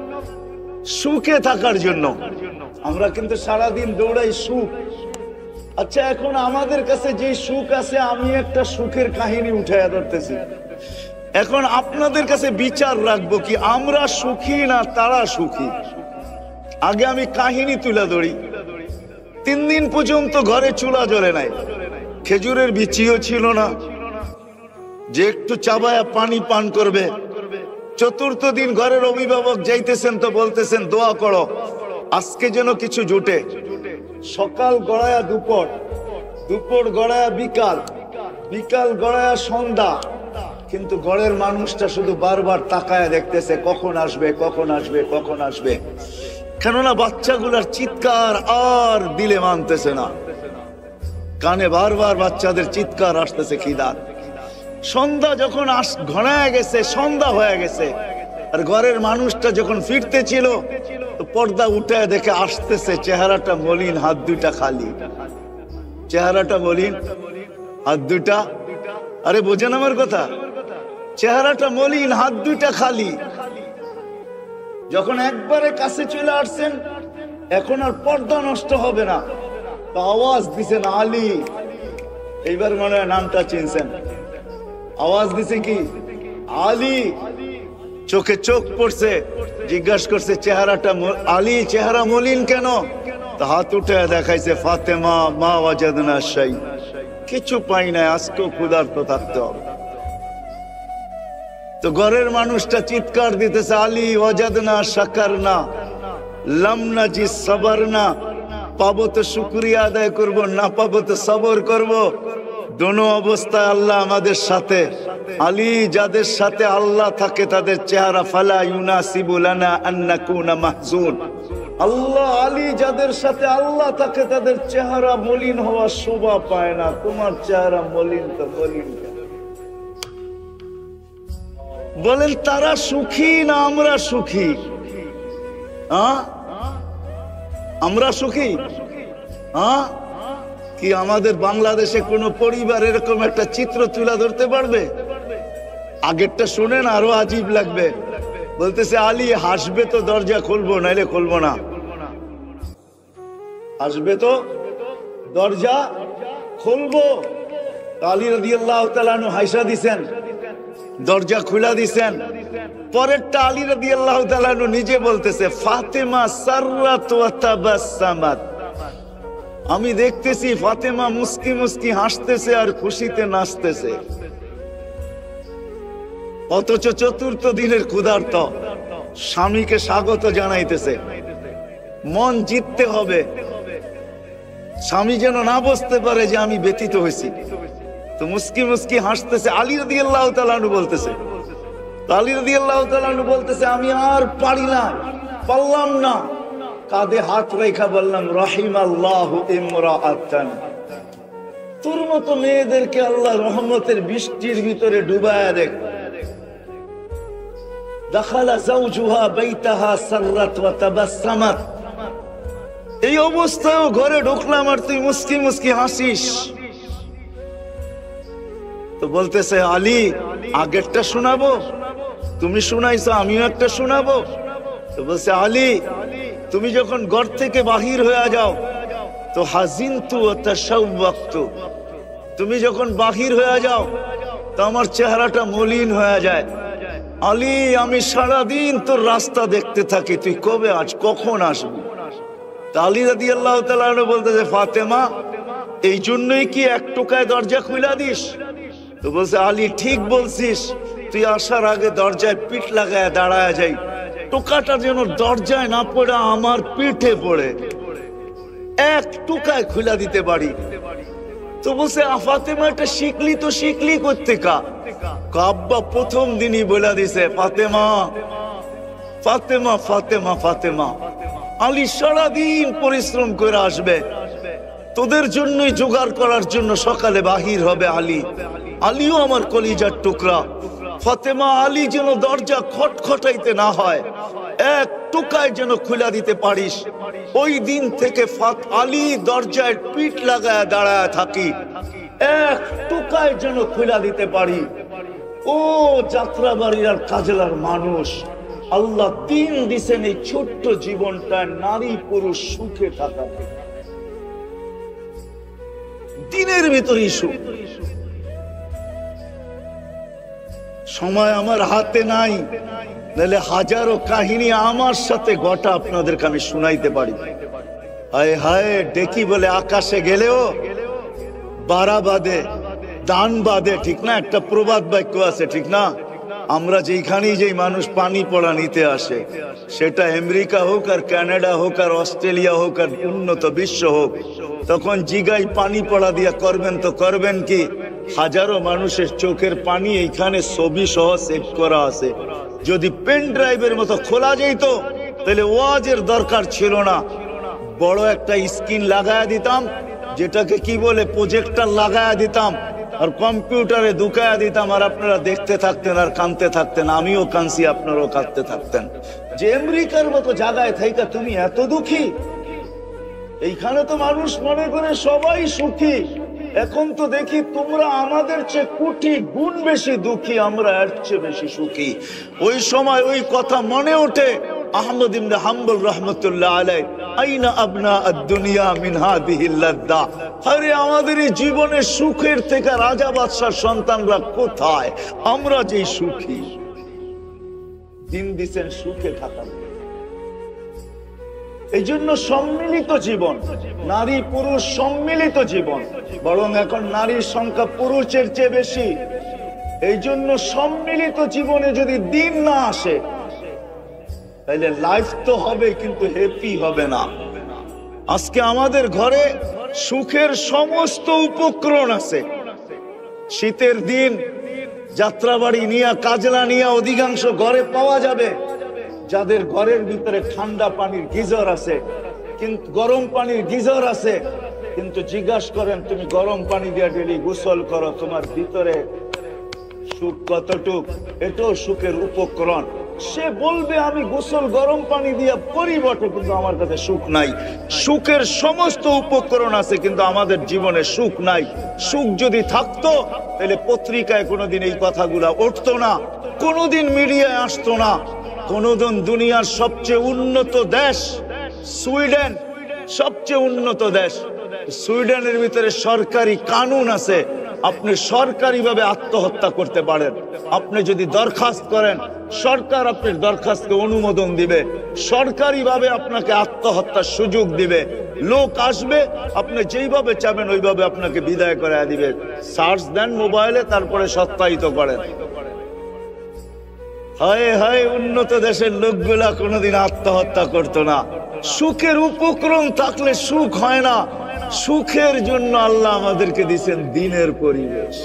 সুখে থাকার জন্য। আমরা কিন্তু সারাদিন দৌড়াই সুখ। আচ্ছা, এখন আমাদের কাছে যে সুখ আছে, আমি একটা সুখের কাহিনী উঠাইয়া ধরতেছি। এখন আপনাদের কাছে বিচার রাখবো কি আমরা সুখী না তারা সুখী। আগে আমি কাহিনী তুলে ধরি। তিন দিন পর্যন্ত ঘরে চুলা জ্বলে নাই, খেজুরের বিচিও ছিল না যে একটু চাবায়া পানি পান করবে। চতুর্থ দিন ঘরের অভিভাবক যাইতেছেন তো বলতেছেন দোয়া করো আজকে যেন কিছু জুটে। সকাল গড়ায়া দুপুর, দুপুর গড়ায়া বিকাল, বিকাল গড়ায়া সন্ধ্যা, কিন্তু ঘরের মানুষটা শুধু বারবার তাকায়া দেখতেছে কখন আসবে, কখন আসবে, কখন আসবে। কেননা বাচ্চাগুলার চিৎকার আর দিলে মানতেছে না। কানে বারবার বাচ্চাদের চিৎকার আসতেছে খিদার। সন্ধ্যা যখন আস ঘনায় গেছে, সন্ধ্যা হয়ে গেছে, আর ঘরের মানুষটা যখন ফিরতে ছিল তো পর্দা উঠে দেখে আসতেছে, চেহারাটা মলিন, হাত দুইটা খালি। চেহারাটা মলিন, হাত দুইটা, আরে বোঝেন আমার কথা, চেহারাটা মলিন, হাত দুইটা খালি। যখন একবারে কাছে চলে আসছেন, এখন আর পর্দা নষ্ট হবে না, তো আওয়াজ দিছেন আলী। এইবার মনে হয় নামটা চিনছেন। আওয়াজ দিছে কি? আলী। চোখে চোখ পড়ছে, জিজ্ঞাসা করছে চেহারাটা আলী, চেহারা মলিন কেন? তো হাত উঠে দেখাইছে ফাতেমা মা ওয়াজাদনা শাই, কিছু পাই নাই, আজকেও ক্ষুধার্ত থাকতে হবে। তো ঘরের মানুষটা চিৎকার দিতেছে আলী ওয়াজাদনা শাকারনা লাম নাজি সাবারনা, পাবো তো শুকরিয়া আদায় করব, না পাবো তো সবর করব। দোনো অবস্থায় আল্লাহ আমাদের সাথে। আলী, যাদের সাথে আল্লাহ থাকে তাদের চেহারা ফালা ইউনাসিবু লানা আন নাকুনা মাহজুন। আল্লাহ আলী, যাদের সাথে আল্লাহ থাকে তাদের চেহারা মলিন হওয়া শোভা পায় না। তোমার চেহারা মলিন তো মলিন। বলেন তারা সুখী না আমরা সুখী? হ্যাঁ, আমরা সুখী? হ্যাঁ, কি আমাদের বাংলাদেশে কোন পরিবার এরকম একটা চিত্র তুলে ধরতে পারবে? আগেরটা শুনেন, আরো আজীব লাগবে। বলতেছে আলী হাসবে তো দরজা খুলবো, নাইলে খুলবো না। হাসবে তো দরজা খুলবো। আলী রাদিয়াল্লাহু তাআলা আনহু হাসা দিছেন, দরজা খুলা দিছেন। পরেরটা আলী রাদিয়াল্লাহু তাআলা আনহু নিজে বলতেছে ফাতেমা সাররাত ওয়া তাবাসসামাত, আমি দেখতেছি ফাতেমা মুস্কি মুস্কি হাসতেছে আর খুশিতে নাচতেছে। অথচ চতুর্থ দিনের ক্ষুধার্ত স্বামীকে স্বাগত জানাইতেছে। মন জিততে হবে, স্বামী যেন না বুঝতে পারে যে আমি ব্যথিত হয়েছি। তো মুস্কি মুস্কি হাসতেছে। আলী রাদিয়াল্লাহু তাআলা আনহু বলতেছে, আলী রাদিয়াল্লাহু তাআলা আনহু বলতেছে আমি আর পারি না, পারলাম না। কাঁধে হাত রেখা বললাম রাহিমাল্লাহু ইমরাআতান, তোর মতো মেয়েদেরকে আল্লাহ রহমতের বৃষ্টির ভিতরে ডুবায়া দেখ। দাখালা যাওজুহা বাইতাহা সাররাত ওয়া তাবাসসামাত, এই অবস্থায়ও ঘরে ঢুকলাম আর তুই মুস্কি মুস্কি হাসিস। তো বলতেছে আলী আগেরটা শোনাবো, তুমি শুনাইছো আমিও একটা শোনাবো। তো বলছে আলী তুমি যখন ঘর থেকে বাহির হয়ে যাও তো হাজিনতু ওয়া তাশাওয়াকতু, তুমি যখন বাহির হয়ে যাও তো আমার চেহারাটা মলিন হয়ে যায়। আলী আমি সারাদিন তোর রাস্তা দেখতে থাকি, তুই কবে আজ কখন আসবি? আলী রাদিয়াল্লাহু তাআলা আনহু বলতেছে ফাতেমা এই জন্যই কি এক টোকায় দরজা খুলে দিস? তো বলছে আলী ঠিক বলছিস, তুই আসার আগে দরজায় পিঠ লাগায় দাঁড়ায় যাই, টোকাটা যেন দরজায় না পড়ে আমার পিঠে পড়ে, এক টোকায় খুলে দিতে পারি। তো বলছে ফাতেমা এটা শিখলি তো শিখলি করতে কা? আব্বা প্রথম দিনই বলে দিছে ফাতেমা ফাতেমা ফাতেমা ফাতেমা। আলী সারাদিন পরিশ্রম করে আসবে, তোদের জন্যই জোগাড় করার জন্য সকালে বাহির হবে আলী। আলীও আমার কলিজার টুকরা। ফাতেমা আলী যেন দরজা খটখটাইতে না হয়, এক টোকায় যেন খুলে দিতে পারিস। ওই দিন থেকে ফাত আলী দরজায় পিঠ লাগায় দাঁড়ায় থাকি, এক টোকায় যেন খুলে দিতে পারি। ও যাত্রাবাড়ির আর কাজলার মানুষ, আল্লাহ দিন দিছেন এই ছোট্ট জীবনটায় নারী পুরুষ সুখে থাকা, দিনের ভিতরেই সুখ। সময় আমার হাতে নাই, নাহলে হাজারো কাহিনী আমার সাথে ঘটা আপনাদেরকে আমি শুনাইতে পারি। হায় হায় ডেকি বলে আকাশে গেলেও বাড়া বাদে দান বাদে, ঠিক না? একটা প্রবাদ বাক্য আছে, ঠিক না? আমরা যেখানেই যেই মানুষ পানি পড়া নিতে আসে, সেটা আমেরিকা হোক আর কানাডা হোক আর অস্ট্রেলিয়া হোক আর উন্নত বিশ্ব হোক, তখন জিগাই পানি পড়া দিয়া করবেন তো করবেন কি? হাজারো মানুষের চোখের পানি এইখানে ছবি সহ সেভ করা আছে। যদি পেন ড্রাইভের মতো খোলা যেত তাহলে ওয়াজের দরকার ছিল না, বড় একটা স্ক্রিন লাগায়া দিতাম, যেটাকে কি বলে প্রজেক্টর লাগায়া দিতাম, আর কম্পিউটারে ঢুকায়া দিতাম, আর আপনারা দেখতে থাকতেন আর কাঁদতে থাকতেন, আমিও কাঁদছি, আপনারাও কাঁদতে থাকতেন। যে আমেরিকার মতো জায়গায় থাইকা তুমি এত দুঃখী, এইখানে তো মানুষ মনে করে সবাই সুখী। এখন তো দেখি তোমরা আমাদের চেয়ে কোটি গুণ বেশি দুঃখী, আমরা এর চেয়ে বেশি সুখী। ওই সময় ওই কথা মনে ওঠে আহমদ ইবনে হাম্বল রাহমাতুল্লাহ আলাইহি, আইনা আবনা আদ-দুনিয়া মিন হাদিহিল লাদ্দা, আরে আমাদের এই জীবনের সুখের থেকে রাজা বাদশার সন্তানরা কোথায়? আমরা যে সুখী, দিন দিছেন সুখে থাকার। এই জন্য সম্মিলিত জীবন, নারী পুরুষ সম্মিলিত জীবন, বরং এখন নারীর সংখ্যা পুরুষের চেয়ে বেশি। এই জন্য সম্মিলিত জীবনে যদি দিন না আসে তাহলে লাইফ তো হবে কিন্তু হ্যাপি হবে না। আজকে আমাদের ঘরে সুখের সমস্ত উপকরণ আছে। শীতের দিন যাত্রাবাড়ি নিয়া কাজলা নিয়া অধিকাংশ ঘরে পাওয়া যাবে। যাদের ঘরের ভিতরে ঠান্ডা পানির গিজার আছে, কিন্তু গরম পানির গিজার আছে, কিন্তু জিজ্ঞাসা করেন তুমি গরম পানি দিয়ে ডেলি গোসল করো, তোমার ভিতরে সুখ কতটুক? এটাও সুখের উপকরণ। সে বলবে আমি গোসল গরম পানি দিয়ে করি বটে, কিন্তু আমার কাছে সুখ নাই। সুখের সমস্ত উপকরণ আছে, কিন্তু আমাদের জীবনে সুখ নাই। সুখ যদি থাকতো তাহলে পত্রিকায় কোনোদিন এই কথাগুলা উঠতো না, কোনোদিন মিডিয়ায় আসতো না। কোনোদিন দুনিয়ার সবচেয়ে উন্নত দেশ সুইডেন, সবচেয়ে উন্নত দেশ, সুইডেনের ভিতরে সরকারি কানুন আছে, আপনি সরকারিভাবে আত্মহত্যা করতে পারেন। আপনি যদি দরখাস্ত করেন, সরকার আপনার দরখাস্তকে অনুমোদন দিবে, সরকারিভাবে আপনাকে আত্মহত্যার সুযোগ দিবে। লোক আসবে, আপনি যেইভাবে চাবেন ওইভাবে আপনাকে বিদায় করে দিবে। সার্চ দেন মোবাইলে, তারপরে সত্যায়িত করেন। হায় হায়, উন্নত দেশের লোকগুলা কোনোদিন আত্মহত্যা করতো না। সুখের উপকরণ থাকলে সুখ হয় না। সুখের জন্য আল্লাহ আমাদেরকে দিয়েছেন দিনের পরিবেশ।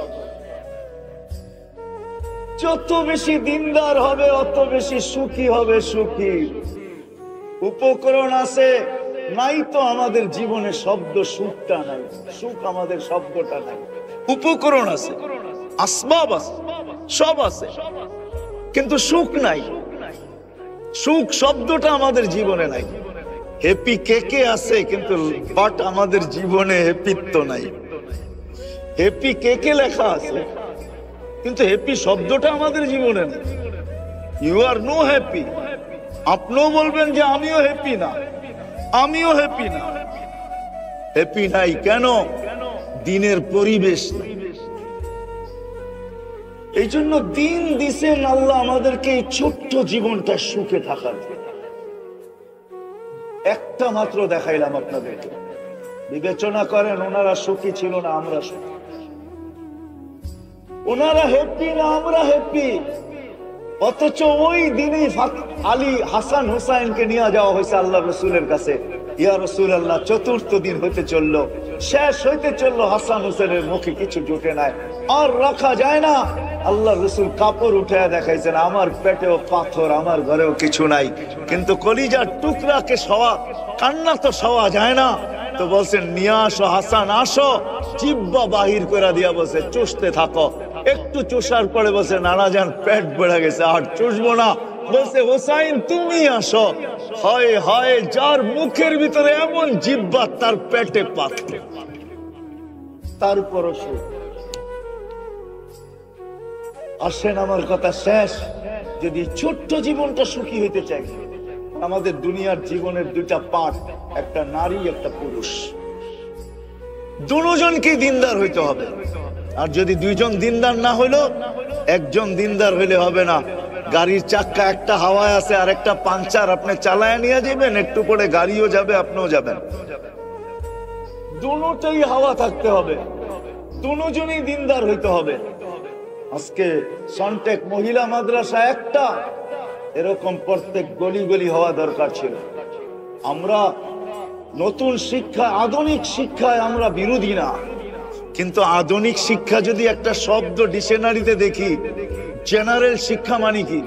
যত বেশি দিনদার হবে অত বেশি সুখী হবে। সুখী উপকরণ আছে, নাই তো আমাদের জীবনে শব্দ সুখটা নাই, সুখ আমাদের শব্দটা নাই। উপকরণ আছে, আসবাব আছে, সব আছে, কিন্তু সুখ নাই। সুখ শব্দটা আমাদের জীবনে নাই। হ্যাপি কে কে আছে, কিন্তু বাট আমাদের জীবনে হ্যাপিত্ব নাই। হ্যাপি কে কে লেখা আছে, কিন্তু হ্যাপি শব্দটা আমাদের জীবনে নেই। You are no happy. আপনিও বলবেন যে আমিও হ্যাপি না, আমিও হ্যাপি না। হ্যাপি নাই কেন? দিনের পরিবেশ নাই। এই জন্য দিন দিছেন আল্লাহ আমাদেরকে এই ছোট্ট জীবনটা সুখে থাকার। একটা মাত্র দেখাইলাম আপনাদেরকে, বিবেচনা করেন ওনারা সুখী ছিল না আমরা সুখী, ওনারা হ্যাপি না আমরা হ্যাপি। অথচ ওই দিনই আলী হাসান হুসাইনকে নিয়ে যাওয়া হয়েছে আল্লাহ রসুলের কাছে। ইয়া রাসূলুল্লাহ, চতুর্থ দিন হইতে চললো, শেষ হইতে চললো, হাসান হুসেনের মুখে কিছু জুটে নাই, আর রাখা যায় না। আল্লাহ রসুল কাপড় উঠে দেখাইছেন, আমার পেটেও পাথর, আমার ঘরেও কিছু নাই, কিন্তু কলিজার টুকরাকে সওয়া, কান্না তো সওয়া যায় না। তো বলছেন নিয়ে আসো হাসান, আসো। জিহ্বা বাহির করে দিয়া বলছে চুষতে থাকো। একটু চুষার পরে বলছে নানা যান পেট বেড়ে গেছে, আর চুষবো না। বলছে হুসাইন তুমি আসো। হয় হয়, যার মুখের ভিতরে এমন জিহ্বা তার পেটে পাথর, তারপরও সুখ। আসেন, আমার কথা শেষ। যদি ছোট্ট জীবনটা সুখী হইতে চাই, আমাদের দুনিয়ার জীবনের দুইটা পার্ট, একটা নারী একটা পুরুষ, দুজনকে দিনদার হইতে হবে। আর যদি দুইজন দিনদার না হইলো, একজন দিনদার হইলে হবে না। গাড়ির চাক্কা একটা হাওয়ায় আছে আর একটা পাংচার, আপনি চালায় নিয়ে যাবেন, একটু পরে গাড়িও যাবে, আপনিও যাবেন। দুটোই হাওয়া থাকতে হবে, দুজনেই দিনদার হইতে হবে। আজকে সন্টেক মহিলা মাদ্রাসা একটা, এরকম প্রত্যেক গলি গলি হওয়া দরকার ছিল। আমরা নতুন শিক্ষা, আধুনিক শিক্ষায় আমরা বিরোধী না, কিন্তু আধুনিক শিক্ষা যদি একটা শব্দ ডিকশনারিতে দেখি, জেনারেল শিক্ষা মানে কি?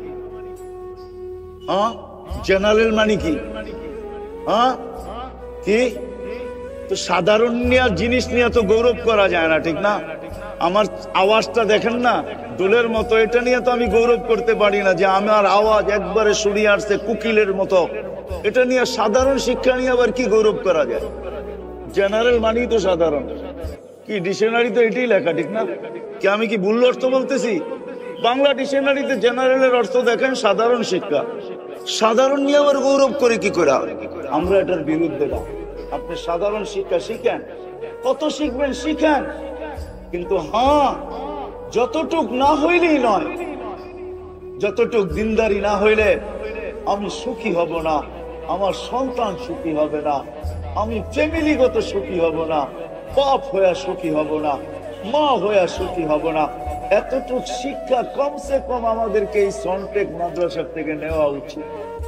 হ্যাঁ, জেনারেল মানে কি? হ্যাঁ, কি? তো সাধারণ নিয়ে জিনিস নিয়ে তো গৌরব করা যায় না, ঠিক না? আমার আওয়াজটা দেখেন না দোলের মতো, এটা নিয়ে তো আমি গৌরব করতে পারি না যে আমার আওয়াজ একবারে শুনিয়ে আসছে কুকিলের মতো। এটা নিয়ে সাধারণ শিক্ষা নিয়ে আবার কি গৌরব করা যায়? জেনারেল মানেই তো সাধারণ, কি ডিকশনারি তো এটাই লেখা, ঠিক না? কি আমি কি ভুল অর্থ বলতেছি? বাংলা ডিকশনারিতে জেনারেলের অর্থ দেখেন সাধারণ শিক্ষা। সাধারণ নিয়ে আবার গৌরব করে কি করে? আমরা এটার বিরুদ্ধে না। আপনি সাধারণ শিক্ষা শিখেন, কত শিখবেন শিখেন, কিন্তু হ্যাঁ যতটুক না হইলেই নয়, যতটুক দিনদারি না হইলে আমি সুখী হব না, আমার সন্তান সুখী হবে না, আমি ফ্যামিলিগত সুখী হব না, বাপ হইয়া সুখী হব না, মা হইয়া সুখী হব না। এতটুক শিক্ষা কমসে কম আমাদেরকে এই সন্টেক মাদ্রাসা থেকে নেওয়া উচিত।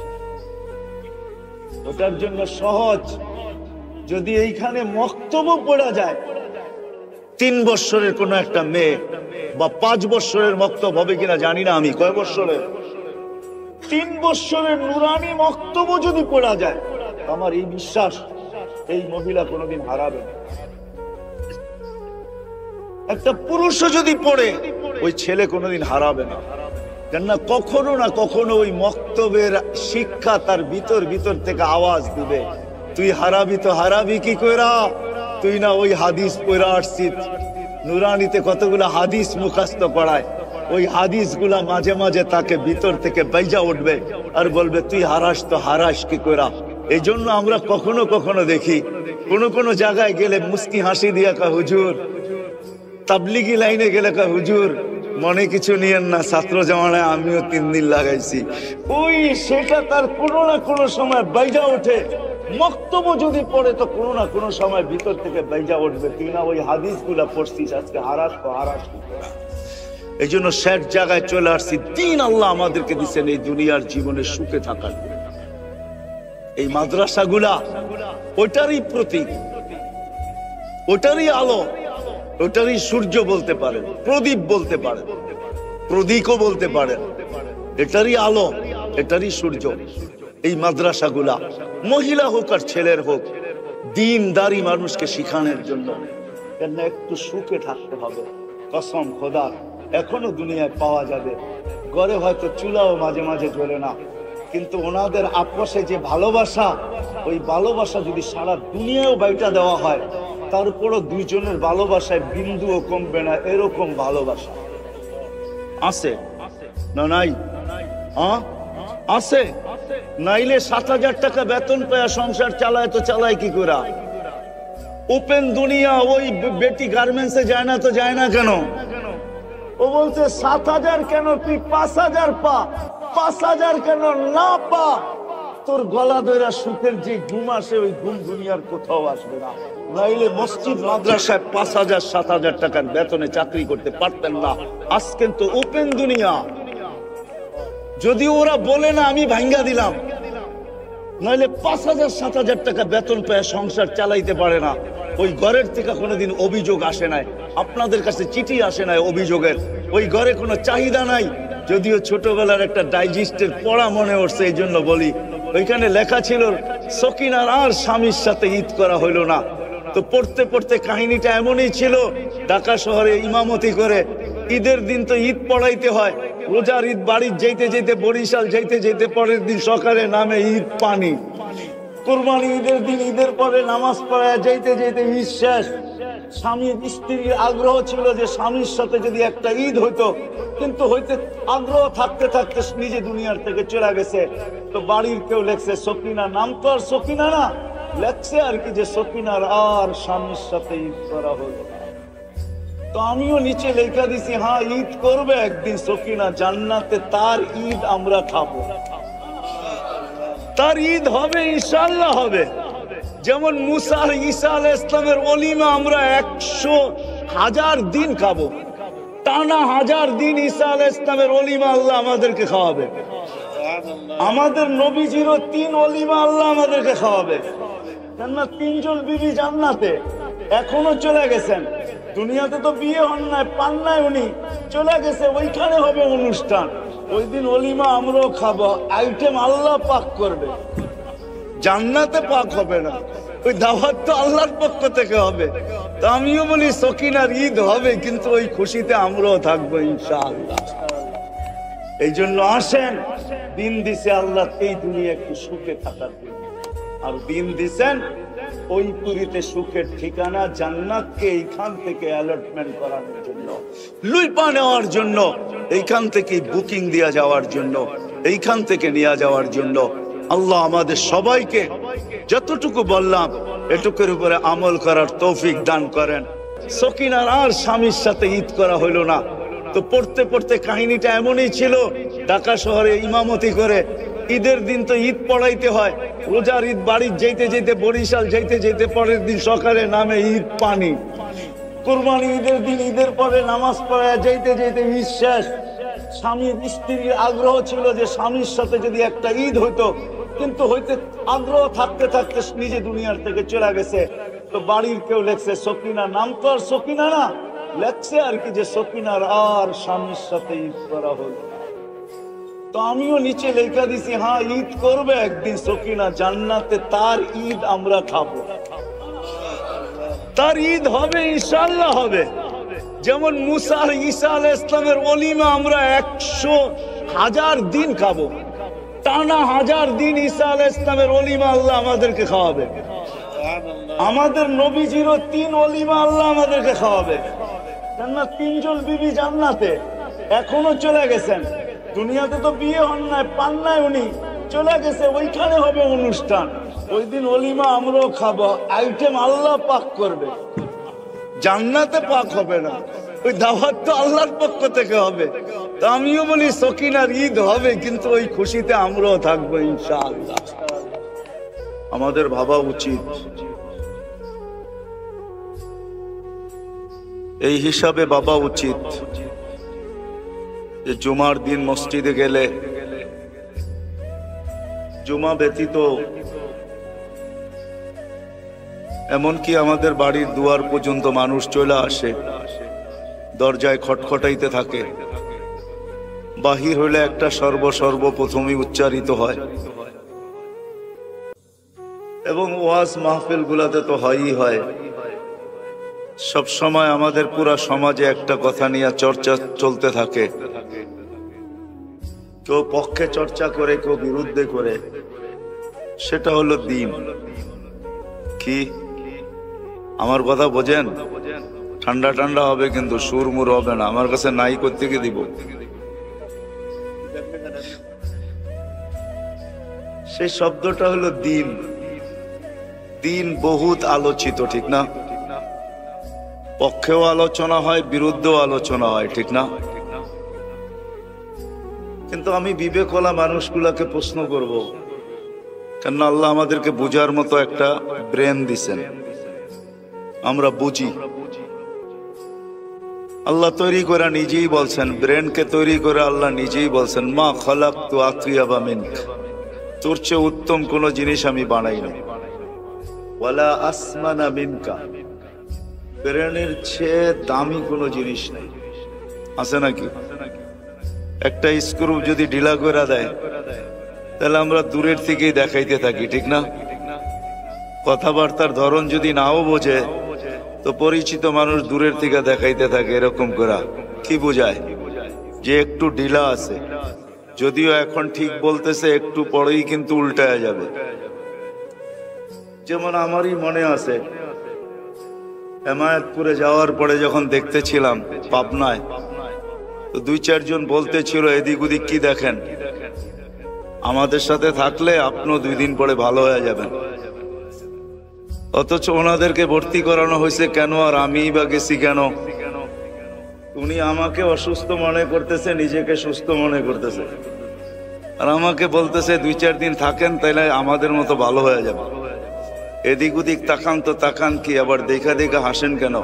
ওটার জন্য সহজ, যদি এইখানে মক্তব্য পড়া যায়, তিন বছরের কোন একটা মেয়ে বা পাঁচ বছরের মক্তব্য হবে কিনা জানি না আমি, কয় বছরের, তিন বছরের নুরানি মক্তব্য যদি পড়া যায়, আমার এই বিশ্বাস এই মহিলা কোনোদিন হারাবে না। একটা পুরুষও যদি পড়ে, ওই ছেলে কোনোদিন হারাবে না। কেননা কখনো না কখনো ওই মক্তবের শিক্ষা তার ভিতর ভিতর থেকে আওয়াজ দিবে, তুই হারাবি তো হারাবি কি কইরা, তুই না ওই হাদিস পড়া আসছিস। নুরানিতে কতগুলো হাদিস মুখস্থ করায়, ওই হাদিস গুলা মাঝে মাঝে তাকে ভিতর থেকে বাইজা উঠবে আর বলবে তুই হারাস তো হারাস কি কইরা। এই জন্য আমরা কখনো কখনো দেখি কোন কোন জায়গায় গেলে মুস্কি হাসি দিয়া কা হুজুর, তাবলিগি লাইনে গেলে কা হুজুর মনে কিছু নিয়েন না, ছাত্র জামানায় আমিও তিন দিন লাগাইছি। ওই সেটা তার কোনো না কোনো সময় বাইজা ওঠে। মক্তব্য যদি পড়ে তো কোনো না কোনো সময় ভিতর থেকে বাইজা উঠবে, তুই না ওই হাদিস গুলা পড়ছিস, আজকে হারাস তো হারাস। এই জন্য শেষ জায়গায় চলে আসছি, দিন আল্লাহ আমাদেরকে দিচ্ছেন এই দুনিয়ার জীবনে সুখে থাকার। এই মাদ্রাসাগুলা ওটারই প্রতীক, ওটারই আলো, ওটারই সূর্য বলতে পারেন, প্রদীপ বলতে পারেন, প্রদীপও বলতে পারেন। এটারই আলো, এটারই সূর্য এই মাদ্রাসাগুলা, মহিলা হোক আর ছেলের হোক, দিনদারি মানুষকে শিখানোর জন্য। কেন একটু সুখে থাকতে হবে, কসম খোদা এখনো দুনিয়ায় পাওয়া যাবে। ঘরে হয়তো চুলাও মাঝে মাঝে জ্বলে না, কিন্তু ওনাদের আপসে যে ভালোবাসা, ওই ভালোবাসা যদি সারা দুনিয়াও বাইটা দেওয়া হয়, তারপরও দুইজনের ভালোবাসায় বিন্দুও কমবে না। এরকম ভালোবাসা আছে না? নাই? হ্যাঁ আছে। নাইলে সাত হাজার টাকা বেতন পেয়ে সংসার চালায় তো চালায় কি করে? ওপেন দুনিয়া, ওই বেটি গার্মেন্টসে যায় না তো যায় না কেন? ও বলছে সাত হাজার কেন, তুই পাঁচ হাজার পা, পাঁচ হাজার কেন না পা, তোর গলা ধরা সুখের যে ঘুম আসে ওই ঘুম দুনিয়ার কোথাও আসবে না। নাইলে মসজিদ মাদ্রাসায় পাঁচ হাজার সাত হাজার টাকার বেতনে চাকরি করতে পারতেন না। আজ কিন্তু ওপেন দুনিয়া, যদি ওরা বলে না আমি ভাঙ্গা দিলাম, নাইলে পাঁচ হাজার সাত হাজার টাকা বেতন পেয়ে সংসার চালাইতে পারে না। ওই ঘরের থেকে কোনোদিন অভিযোগ আসে নাই, আপনাদের কাছে চিঠি আসে নাই অভিযোগের। ওই ঘরে কোনো চাহিদা নাই। যদিও ছোটবেলার একটা ডাইজেস্টের পড়া মনে উঠছে, এই জন্য বলি, ওইখানে লেখা ছিল সকিনার আর স্বামীর সাথে ঈদ করা হইল না। তো পড়তে পড়তে কাহিনীটা এমনই ছিল, ঢাকা শহরে ইমামতি করে ঈদের দিন তো ঈদ পড়াইতে হয়, রোজার ঈদ বাড়ি যেতে যেতে বরিশাল যেতে যেতে পরের দিন সকালে নামে ঈদ পানি, কোরবানি ঈদের দিন ঈদের পরে নামাজ পড়ায় যেতে যেতে ঈদ শেষ। স্বামী স্ত্রীর আগ্রহ ছিল যে স্বামীর সাথে যদি একটা ঈদ হইতো, কিন্তু হইতে আগ্রহ থাকতে থাকতে নিজে দুনিয়ার থেকে চলে গেছে। তো বাড়ির কেউ লেখছে সকিনা, নাম তো আর সকিনা না, লেখছে আর কি যে সকিনার আর স্বামীর সাথে ঈদ করা হলো। তো আমিও নিচে লেখা দিছি, হ্যাঁ ঈদ করবে একদিন সকিনা জান্নাতে, তার ঈদ আমরা খাবো, তার ঈদ হবে, ইনশাআল্লাহ হবে। যেমন মুসা আর ঈসা আলাইহিস সালামের ওলিমা আমরা একশো হাজার দিন খাবো, টানা হাজার দিন ঈসা আলাইহিস সালামের ওলিমা আল্লাহ আমাদেরকে খাওয়াবে। আমাদের নবীজিরও তিন ওলিমা আল্লাহ আমাদেরকে খাওয়াবে। কেননা তিনজন বিবি জান্নাতে এখনো চলে গেছেন, দুনিয়াতে তো বিয়ে হন নাই, পান নাই, উনি চলে গেছে, ওইখানে হবে অনুষ্ঠান। ওই দিন ওলিমা আমরাও খাবো, আইটেম আল্লাহ পাক করবে, জান্নাতে পাক হবে না। ওই দাওয়াত তো আল্লাহর পক্ষ থেকে হবে। তো আমিও বলি সকিনার ঈদ হবে, কিন্তু ওই খুশিতে আমরাও থাকবো ইনশাআল্লাহ। এই জন্য আসেন, দিন দিছে আল্লাহ এই দুনিয়া একটু সুখে থাকার জন্য, আর দিন দিছেন ওই পুরীতে সুখের ঠিকানা জান্নাতকে এইখান থেকে অ্যালটমেন্ট করানোর জন্য, লুইপা নেওয়ার জন্য, এইখান থেকে বুকিং দেওয়া যাওয়ার জন্য, এইখান থেকে নিয়ে যাওয়ার জন্য। আল্লাহ আমাদের সবাইকে যতটুকু বললাম এটুকুর উপরে আমল করার তৌফিক দান করেন। সকিনার আর স্বামীর সাথে ঈদ করা হইল না, তো পড়তে পড়তে কাহিনীটা এমনই ছিল। ঢাকা শহরে ইমামতি করে ঈদের দিন তো ঈদ পড়াইতে হয়, রোজার ঈদ বাড়ি যেতে যেতে বরিশাল যেতে যেতে পরের দিন সকালে নামে ঈদ পানি, কুরবানি ঈদের দিন ঈদের পরে নামাজ পড়ায় যেতে যেতে ঈদ শেষ। স্বামীর স্ত্রীর আগ্রহ ছিল যে স্বামীর সাথে যদি একটা ঈদ হইতো, কিন্তু হইতে আগ্রহ থাকতে থাকতে নিজে দুনিয়ার থেকে চলে গেছে। তো বাড়ির কেউ লেখছে সকিনা, নাম তো আর সকিনা না, লেখছে আর কি যে সকিনার আর স্বামীর সাথে ঈদ করা হলো। তো আমিও নিচে লেখা দিছি, হ্যাঁ ঈদ করবে একদিন সকিনা জান্নাতে, তার ঈদ আমরা খাবো, তার ঈদ হবে ইনশাআল্লাহ হবে। যেমন মুসা আর ঈসা আলাইহিস সালামের ওলিমা আমরা একশো হাজার দিন খাবো, টানা হাজার দিন ঈসা আলাইহিস সালামের ওলিমা আল্লাহ আমাদেরকে খাওয়াবে। আমাদের নবীজিরও তিন ওলিমা আল্লাহ আমাদেরকে খাওয়াবে। জান্নাত তিনজন বিবি জান্নাতে এখনো চলে গেছেন, দুনিয়াতে তো বিয়ে হন নাই, পান নাই, উনি চলে গেছে, ওইখানে হবে অনুষ্ঠান। ওই দিন ওলিমা আমরাও খাবো, আইটেম আল্লাহ পাক করবে, জান্নাতে পাক হবে না। ওই দাওয়াত তো আল্লাহর পক্ষ থেকে হবে। তো আমিও বলি সকিনার ঈদ হবে, কিন্তু ওই খুশিতে আমরাও থাকবো ইনশাআল্লাহ। আমাদের ভাবা উচিত, এই হিসাবে ভাবা উচিত যে জুমার দিন মসজিদে গেলে জুমা ব্যতীত এমনকি আমাদের বাড়ির দুয়ার পর্যন্ত মানুষ চলে আসে, দরজায় খটখটাইতে থাকে, বাহির হইলে একটা সর্ব সর্বপ্রথমই উচ্চারিত হয়, এবং ওয়াজ মাহফিল গুলাতে তো হয়ই হয়। সব সময় আমাদের পুরা সমাজে একটা কথা নিয়ে চর্চা চলতে থাকে, কেউ পক্ষে চর্চা করে, কেউ বিরুদ্ধে করে, সেটা হলো দিন। কি আমার কথা বোঝেন? ঠান্ডা ঠান্ডা হবে কিন্তু সুরমুর হবে না, আমার কাছে নাই করতে গিয়ে দিব। সেই শব্দটা হলো দিন। দিন বহুত আলোচিত, ঠিক না? পক্ষেও আলোচনা হয়, বিরুদ্ধেও আলোচনা হয়, ঠিক না? কিন্তু আমি বিবেকওয়ালা মানুষগুলাকে প্রশ্ন করব, কেন আল্লাহ আমাদেরকে বুঝার মতো একটা ব্রেন দিছেন, আমরা বুঝি। আল্লাহ তৈরি করে নিজেই বলছেন, ব্রেনকে তৈরি করে আল্লাহ নিজেই বলছেন, মা খালাকতু আতইয়াবা মিনক, তোর চেয়ে উত্তম কোন জিনিস আমি বানাই না, ওয়ালা আসমানা মিনকা, ব্রেনের চেয়ে দামি কোনো জিনিস নেই। আছে নাকি? একটা স্ক্রু যদি ঢিলা করে দেয় তাহলে আমরা দূরের থেকেই দেখাইতে থাকি, ঠিক না? কথাবার্তার ধরন যদি নাও বোঝে তো পরিচিত মানুষ দূরের থেকে দেখাইতে থাকে এরকম করা। কি বোঝায়? যে একটু ঢিলা আছে, যদিও এখন ঠিক বলতেছে, একটু পরেই কিন্তু উল্টায়া যাবে। যেমন আমারই মনে আছে, হেমায়তপুরে যাওয়ার পরে যখন দেখতেছিলাম পাবনায়, তো দুই চারজন বলতেছিল এদিক ওদিক কি দেখেন, আমাদের সাথে থাকলে আপনিও দুই দিন পরে ভালো হয়ে যাবেন। অথচ ওনাদেরকে ভর্তি করানো হয়েছে কেন, আর আমি বা গেছি কেন? উনি আমাকে অসুস্থ মনে করতেছে, নিজেকে সুস্থ মনে করতেছে, আর আমাকে বলতেছে দুই চার দিন থাকেন তাইলে আমাদের মতো ভালো হয়ে যাবে। এদিক ওদিক তাকান তো তাকান কি, আবার দেখা দেখা হাসেন কেন?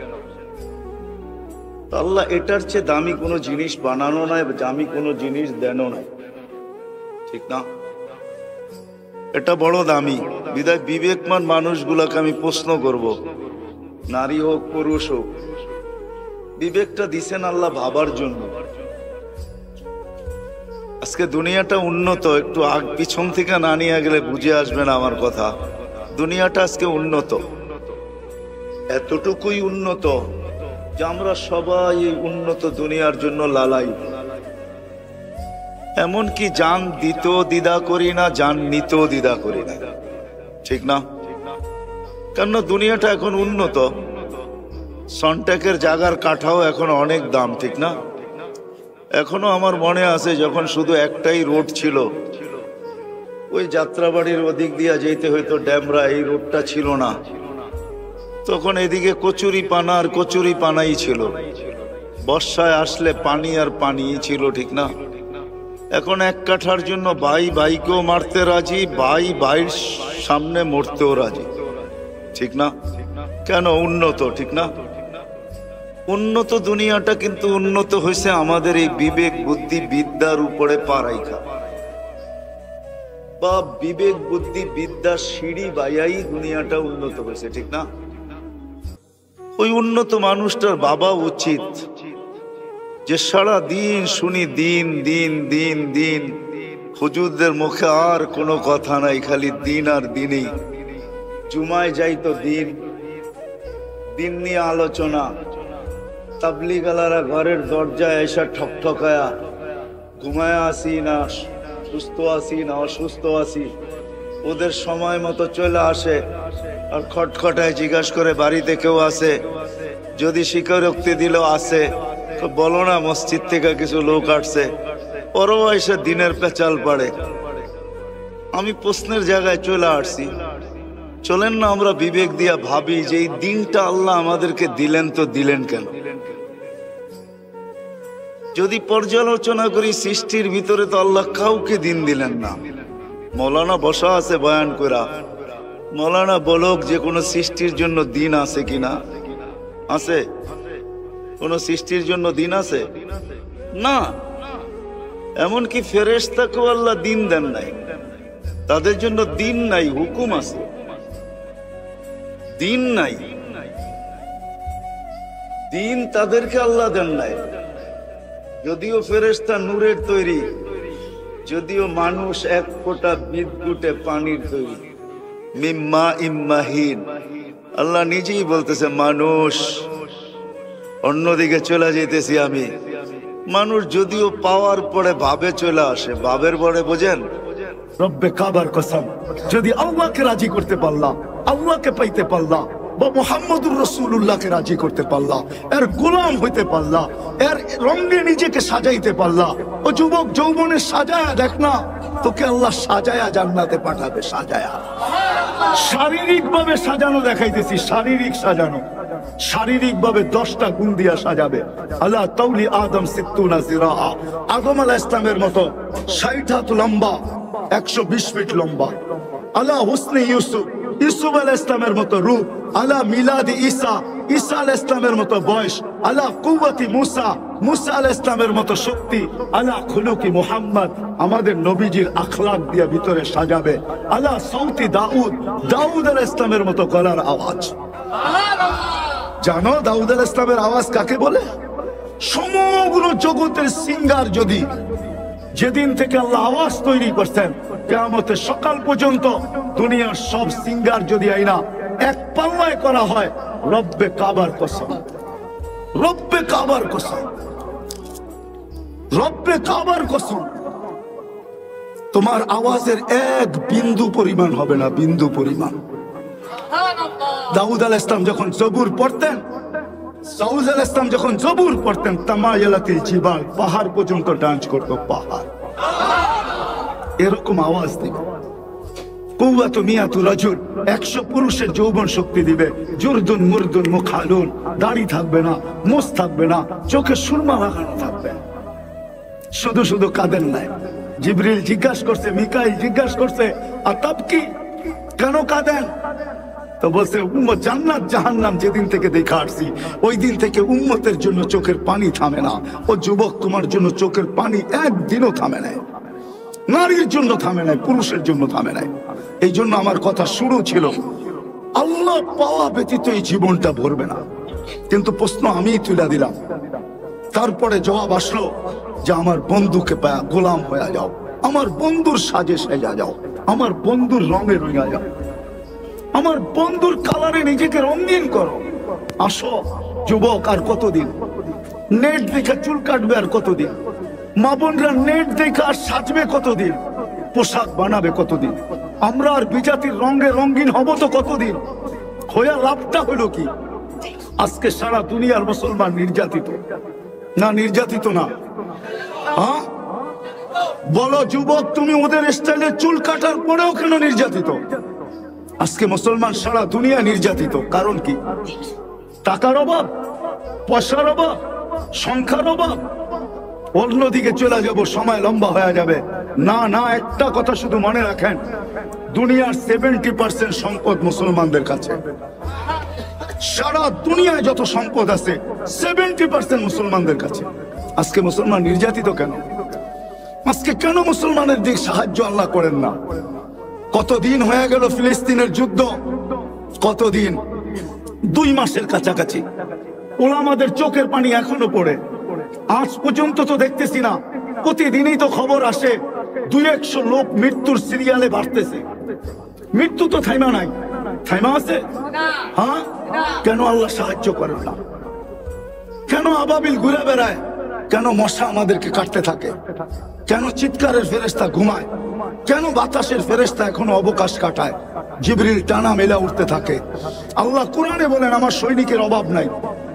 আল্লাহ এটার চেয়ে দামি কোনো জিনিস বানানো নাই, দামি কোনো জিনিস দেনও নাই, ঠিক না? এটা বড় দামি। বিদায় বিবেকমান মানুষগুলোকে আমি প্রশ্ন করব, নারী হোক পুরুষ হোক, বিবেকটা দিছেন আল্লাহ ভাবার জন্য। আজকে দুনিয়াটা উন্নত, একটু আগ পিছন থেকে না নিয়ে গেলে বুঝে আসবে না আমার কথা। দুনিয়াটা আজকে উন্নত, এতটুকুই উন্নত যে আমরা সবাই এই উন্নত দুনিয়ার জন্য লালাই। এমনকি জান দিতেও দ্বিধা করি না, জান নিতেও দ্বিধা করি না, ঠিক না? কেননা দুনিয়াটা এখন উন্নত, সনটেকের জায়গার কাঠাও এখন অনেক দাম, ঠিক না? এখনো আমার মনে আছে যখন শুধু একটাই রোড ছিল, ওই যাত্রাবাড়ির ওদিক দিয়া যেতে হয়তো ড্যামরা, এই রোডটা ছিল না তখন। এদিকে কচুরি পানা আর কচুরি পানাই ছিল, বর্ষায় আসলে পানি আর পানিই ছিল, ঠিক না? এখন এক কাঠার জন্য ভাই ভাইকেও মারতে রাজি, ভাই ভাইয়ের সামনে মরতেও রাজি, ঠিক না? কেন? উন্নত, ঠিক না? উন্নত দুনিয়াটা কিন্তু উন্নত হয়েছে আমাদের এই বিবেক বুদ্ধি বিদ্যার উপরে পা রাইখা, বা বিবেক বুদ্ধি বিদ্যার সিঁড়ি বাইয়াই দুনিয়াটা উন্নত হয়েছে, ঠিক না? ওই উন্নত মানুষটার বাবা উচিত যে সারা দিন শুনি দিন দিন দিন দিন, হুজুরদের মুখে আর কোনো কথা নাই, খালি দিন আর দিনই। জুমায় যাইতো দিন, দিন নিয়ে আলোচনা, তাবলিগালারা ঘরের দরজায় এসে ঠকঠকায়া, ঘুমায় আসি না সুস্থ আসি না অসুস্থ আসি, ওদের সময় মতো চলে আসে আর খটখটায় জিজ্ঞাসা করে বাড়িতে কেউ আছে, যদি স্বীকারোক্তি দিল আসে, তো বলো না মসজিদ থেকে কিছু লোক আসছে, ওরাও এসে দিনের পেঁচাল পাড়ে। আমি প্রশ্নের জায়গায় চলে আসছি, চলেন না আমরা বিবেক দিয়া ভাবি যে এই দিনটা আল্লাহ আমাদেরকে দিলেন, তো দিলেন কেন? যদি পর্যালোচনা করি সৃষ্টির ভিতরে তো আল্লাহ কাউকে দিন দিলেন না। মৌলানা বসা আছে বয়ান করা, মৌলানা বলক যে কোনো সৃষ্টির জন্য দিন আছে কিনা? আছে? কোন সৃষ্টির জন্য দিন আছে? না। এমনকি ফেরেশতাকেও আল্লাহ দিন দেন নাই, তাদের জন্য দিন নাই, হুকুম আছে, দিন নাই। দিন তাদেরকে আল্লাহ দেন নাই। যদিও ফেরেশতা নূরের তৈরি, যদিও মানুষ এক ফোঁটা বিদ্যুটে পানির তৈরি, মিম্মা ইম্মাহিন। আল্লাহ নিজেই বলতেছে মানুষ, অন্যদিকে চলে যেতেছি আমি। মানুষ যদিও পাওয়ার পরে ভাবে চলে আসে, ভাবের পরে বোঝেন রব্বে কাবার কসম, যদি আল্লাহকে রাজি করতে পারলাম, আল্লাহকে পাইতে পারলাম, বা মুহাম্মদুর রাসূলুল্লাহকে রাজি করতে পারলাম, এর গোলাম হইতে পারলাম, এর রঙে নিজেকে সাজাইতে পারলাম। ও যুবক, যৌবনের সাজায়া দেখ না, তোকে আল্লাহ সাজায়া জান্নাতে পাঠাবে, সাজায়া। শারীরিক ভাবে সাজানো দেখাইতেছি, শারীরিক সাজানো, শারীরিক ভাবে দশটা গুণ দিয়া সাজাবে। আল্লাহ তাউলি আদম সিত্তুনা জিরা, আদম আলাইহিস ইসলামের মতো ষাট হাত লম্বা, একশো বিশ ফিট লম্বা। আল্লাহ হুসনে ইউসুফ, ইউসুফ আলাইহিস ইসলামের মতো রূপ। আল্লাহ মিলাদি ঈসা, ঈসা আলাইহিস ইসলামের মতো বয়স। আল্লাহ কুওয়াতি মুসা, মুসা আলাইহিস ইসলামের মতো শক্তি। আল্লাহ খুলুকি মুহাম্মদ, আমাদের নবীজির আখলাক দিয়ে ভিতরে সাজাবে। আল্লাহ সৌতি দাউদ, দাউদ আলাইহিস ইসলামের মতো গলার আওয়াজ। জানো দাউদ আলাইহিস ইসলামের আওয়াজ কাকে বলে? সমগ্র জগতের সিঙ্গার যদি যেদিন থেকে আল্লাহ আওয়াজ তৈরি করছেন, কিয়ামতের সকাল পর্যন্ত দুনিয়ার সব সিঙ্গার যদি আইনা এক পাল্লায় করা হয়, রব্বে কাবার কসম, রব্বে কাবার কসম, রব্বে কাবার কসম, তোমার আওয়াজের এক বিন্দু পরিমাণ হবে না, বিন্দু পরিমাণ। দাউদ আলাইহিস সালাম যখন জবুর পড়তেন, দাউদ আলাইহিস সালাম যখন জবুর পড়তেন, তামায়ালাতিল জিবাল, পাহাড় পর্যন্ত ডান্স করতো, পাহাড়। এরকম আওয়াজ দিবে। কুওয়াতু মিয়াতু রাজুল, একশো পুরুষের যৌবন শক্তি দিবে। জুরদুন মুরদুন মুখালুন, দাড়ি থাকবে না, মোষ থাকবে না, চোখে সুরমা লাগানো থাকবে। শুধু শুধু কাঁদেন নাই। জিবরিল জিজ্ঞাসা করছে, মিকাইল জিজ্ঞাসা করছে, আর তাব কি, কেন কাঁদেন? তো বলছে, উম্মত জান্নাত জাহান্নাম যেদিন থেকে দেখা আসছি, ওই দিন থেকে উম্মতের জন্য চোখের পানি থামে না। ও যুবক, তোমার জন্য চোখের পানি একদিনও থামে নাই, নারীর জন্য থামে নাই, পুরুষের জন্য থামে নাই। এই জন্য আমার কথা শুরু ছিল, আল্লাহ পাওয়া ব্যতীত এই জীবনটা ভরবে না। কিন্তু প্রশ্ন আমি তুলে দিলাম, তারপরে জবাব আসলো যে আমার বন্ধুকে পায়া গোলাম হয়ে যাও, আমার বন্ধুর সাজে সেজা যাও, আমার বন্ধুর রঙে রঙা যাও। আমার বন্ধুর কালারে নিজেকে রঙিন করো। আসো যুবক, আর কতদিন নেট দেখে চুল কাটবে? আর কতদিন মা বোনরা নেট দেখে আর সাজবে? কতদিন পোশাক বানাবে? কতদিন আমরা আর বিজাতির রঙে রঙিন হব? তো কতদিন হইয়া লাভটা হলো কি? আজকে সারা দুনিয়ার মুসলমান নির্যাতিত না? নির্যাতিত না? হ্যাঁ বলো যুবক, তুমি ওদের স্টাইলে চুল কাটার পরেও কেন নির্যাতিত? আজকে মুসলমান সারা দুনিয়া নির্যাতিত। কারণ কি? টাকার অভাব, পয়সার অভাব, সংখ্যার অভাব। অন্যদিকে চলে যাব, সময় লম্বা হয়ে যাবে। না না, একটা কথা শুধু মনে রাখেন, দুনিয়ার সেভেন্টি পার্সেন্ট সম্পদ মুসলমানদের কাছে। সারা দুনিয়ায় যত সম্পদ আছে সেভেন্টি পার্সেন্ট মুসলমানদের কাছে। আজকে মুসলমান নির্যাতিত কেন? আজকে কেন মুসলমানের দিক সাহায্য আল্লাহ করেন না? কতদিন হয়ে গেল ফিলিস্তিনের যুদ্ধ? কতদিন? দুই মাসের কাছাকাছি। ওলামাদের চোখের পানি এখনো পড়ে। আজ পর্যন্ত তো দেখতেছি না। প্রতিদিনই তো খবর আসে দুই একশো লোক মৃত্যুর সিরিয়ালে বাড়তেছে। মৃত্যু তো থাইমা নাই। থাইমা আছে? হ্যাঁ, কেন আল্লাহ সাহায্য করেন না? কেন আবাবিল ঘুরে বেড়ায়? কেন মশা আমাদেরকে কাটতে থাকে? কেন চিৎকারের ফেরেশতা ঘুমায়? কেন বাতাসের ফেরেশতা এখনো অবকাশ কাটায়? জিবরিল টানা মেলা উঠতে থাকে। আল্লাহ কোরআনে বলেন আমার সৈনিকের অভাব নাই,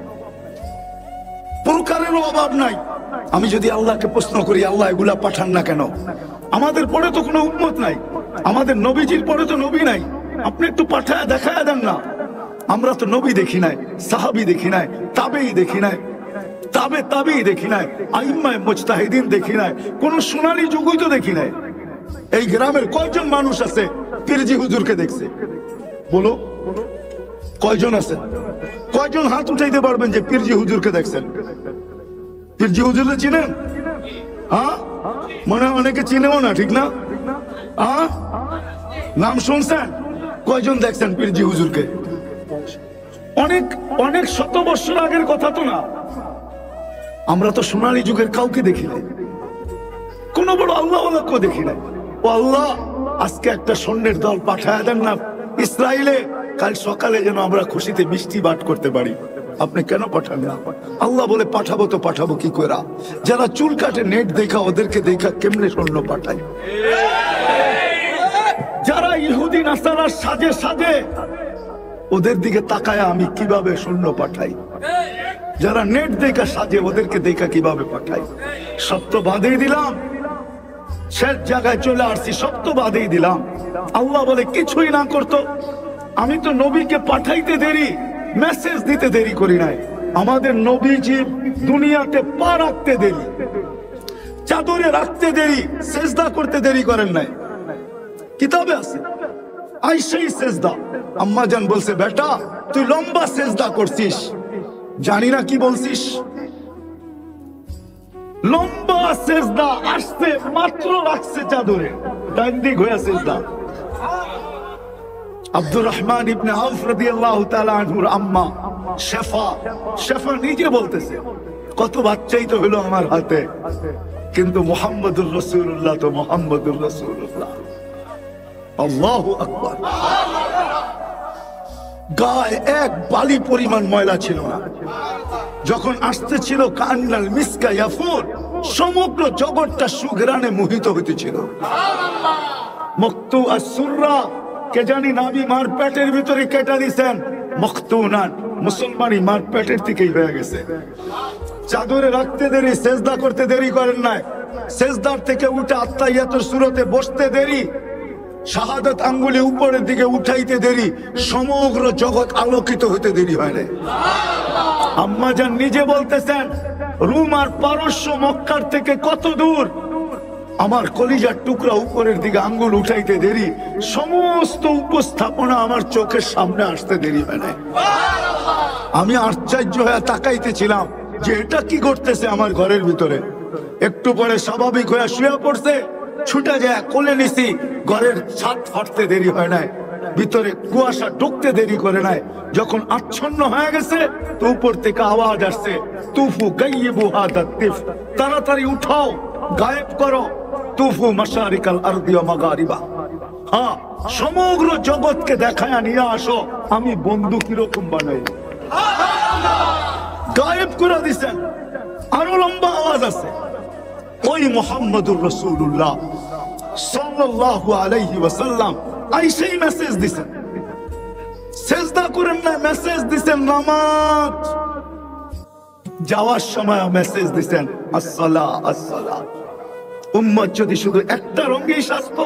প্রকারেরও অভাব নাই। আমি যদি আল্লাহকে প্রশ্ন করি আল্লাহ এগুলা পাঠান না কেন? আমাদের পরে তো কোনো উম্মত নাই, আমাদের নবীজির পরে তো নবী নাই। আপনি একটু পাঠায় দেখায় দেন না। আমরা তো নবী দেখি নাই, সাহাবী দেখি নাই, তাবেই দেখি নাই, তাবে তাবেই দেখি নাই, আইম্মায়ে মুজতাহিদিন দেখি নাই, কোন সোনালী যুগই তো দেখি নাই। এই গ্রামের কয়জন মানুষ আছে পীরজি হুজুরকে দেখছে? বলো কয়জন আছে? কয়জন হাত উঠাইতে পারবেন যে পীরজি হুজুরকে দেখছেন? পীরজি হুজুরকে চিনেন? হ্যাঁ, মনে হয় অনেকে চিনেও না, ঠিক না? হ্যাঁ, নাম শুনছেন? কয়জন দেখছেন পীরজি হুজুরকে? অনেক অনেক শত বছর আগের কথা তো না। আমরা তো সোনালী যুগের কাউকে দেখি নাই, কোন বড় আল্লাহ কেউ দেখি নাই। ও আল্লাহ, আজকে একটা সৈন্যের দল পাঠায় দেন না ইসরায়েলে, কাল সকালে যেন আমরা খুশিতে মিষ্টি বাট করতে পারি। আপনি কেন পাঠান না? আল্লাহ বলে পাঠাবো তো পাঠাবো কি করে? যারা চুল কাটে নেট দেখা, ওদেরকে দেখা কেমনে সৈন্য পাঠায়? যারা ইহুদি নাসারা সাজে সাজে, ওদের দিকে তাকায় আমি কিভাবে সৈন্য পাঠাই? যারা নেট দেখা সাজে, ওদেরকে দেখা কিভাবে পাঠাই? সব তো বাঁধেই দিলাম, শেষ জায়গায় চলে আসছি, সব তো বাঁধেই দিলাম। আল্লাহ বলে কিছুই না করতো। আমি তো নবীকে পাঠাইতে দেরি, মেসেজ দিতে দেরি করি নাই। আমাদের নবীজি দুনিয়াতে পা রাখতে দেরি, চাদরে রাখতে দেরি, সেজদা করতে দেরি করেন নাই। কিতাবে আছে আইসাই সেজদা। আম্মা জান বলছে, বেটা তুই লম্বা সেজদা করছিস, জানি না কি বলছিস। লম্বা সেজদা আসছে মাত্র রাখছে চাদরে, ডান দিক হয়ে সেজদা। আব্দুর রহমান ইবনে আউফ রাদিয়াল্লাহু তাআলা আনহুর আম্মা শেফা, শেফা নিজে বলতেছে, কত বাচ্চাই তো হলো আমার হাতে, কিন্তু মুহাম্মদুর রাসূলুল্লাহ তো মুহাম্মদুর রাসূলুল্লাহ। আল্লাহু আকবার। গায়ে এক বালি পরিমাণ ময়লা ছিল না। যখন আসতেছিল কান্নাল মিসকা ইয়াফুর, সমগ্র জগৎটা সুঘ্রাণে মোহিত হইতেছিল। মক্তু আস-সুররা, কে জানি নাবি মার পেটের ভিতরে কেটে দিয়েছেন, মখতুনান, মুসলমানি মার পেটের থেকেই হয়ে গেছে। চাদরে রাখতে দেরি, সেজদা করতে দেরি করেন নাই, সেজদার থেকে উঠে আত্তাহিয়াতুর সূরতে বসতে দেরি, শাহাদাত আঙ্গুলি উপরের দিকে উঠাইতে দেরি, সমগ্র জগৎ আলোকিত হইতে দেরি হয় না। আম্মা জান নিজে বলতেছেন, রোম আর পারস্য মক্কার থেকে কত দূর, আমার কলিজার টুকরা উপরের দিকে আঙ্গুল উঠাইতে দেরি, সমস্ত উপস্থাপনা আমার চোখের সামনে আসতে দেরি হয় না। আমি আশ্চর্য হয়ে তাকাইতেছিলাম যে এটা কি করতেছে আমার ঘরের ভিতরে। একটু পরে স্বাভাবিক হয়ে শুয়ে পড়ছে, ছুটে যায় কোলে নিছি, ঘরের ছাদ ফাটতে দেরি হয় নাই, ভিতরে কুয়াশা ঢুকতে দেরি করে নাই। যখন আচ্ছন্ন হয়ে গেছে তো উপর থেকে আওয়াজ আসছে, তুফু গাইয়িবু হাদা তিফ, তাড়াতাড়ি উঠাও, গায়েব করো, তুফু মাশারিকাল আরদি ওয়া মাগারিবা, হ্যাঁ, সমগ্র জগৎকে দেখায় নিয়ে আসো আমি বন্ধু কিরকম বানাই। গায়েব করে দিছেন। আরো লম্বা আওয়াজ আছে, ওই মুহাম্মদুর রাসূলুল্লাহ সাল্লাল্লাহু আলাইহি ওয়াসাল্লাম আইসেই মেসেজ দিছেন। সেজদা করেন না, মেসেজ দিছেন নামাজ। যাওয়ার সময় মেসেজ দিছেন আসসালা আসসালা। উম্মত যদি শুধু একটা রঙেই সাজতো,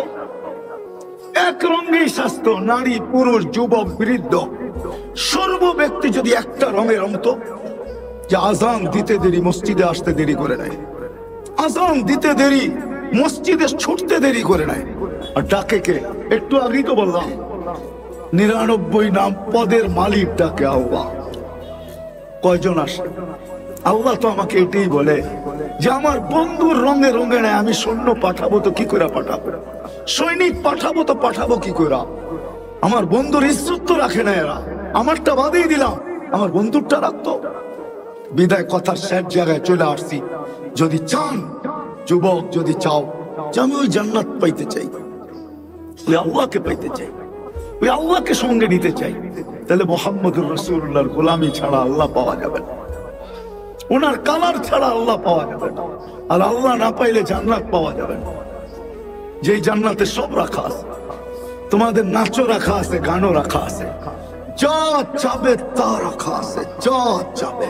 এক রঙেই সাজতো, নারী পুরুষ যুবক বৃদ্ধ সর্ব ব্যক্তি যদি একটা রঙে রঙতো, যে আজান দিতে দেরি মসজিদে আসতে দেরি করে নাই, আজান দিতে দেরি মসজিদে ছুটতে দেরি করে নাই। আর ডাকে কে? একটু আগেই তো বললাম নিরানব্বই নাম পদের মালিক ডাকে আল্লাহ। কয়জন আসে? আল্লাহ তো আমাকে এটাই বলে যে আমার বন্ধুর রঙে রঙে নেয়, আমি সৈন্য পাঠাবো তো কি করে পাঠাবো, সৈনিক পাঠাবো তো পাঠাবো কি করে? আমার বন্ধুর ইজ্জত তো রাখে না এরা, আমারটা বাদেই দিলাম, আমার বন্ধুরটা রাখতো। বিদায় কথার শেষ জায়গায় চলে আসছি। যদি চান যুবক, যদি চাও যে আমি ওই জান্নাত পাইতে চাই, ওই আল্লাহকে পাইতে চাই, ওই আল্লাহকে সঙ্গে নিতে চাই, তাহলে মুহাম্মদুর রাসূলুল্লাহর গোলামি ছাড়া আল্লাহ পাওয়া যাবে না, ওনার কালার ছাড়া আল্লাহ পাওয়া যাবে না। আর আল্লাহ না পাইলে জান্নাত পাওয়া যাবে না। যে জান্নাতে সব রাখা আছে, তোমাদের নাচও রাখা আছে, গানও রাখা আছে, যা চাবে তা রাখা আছে, যা চাবে।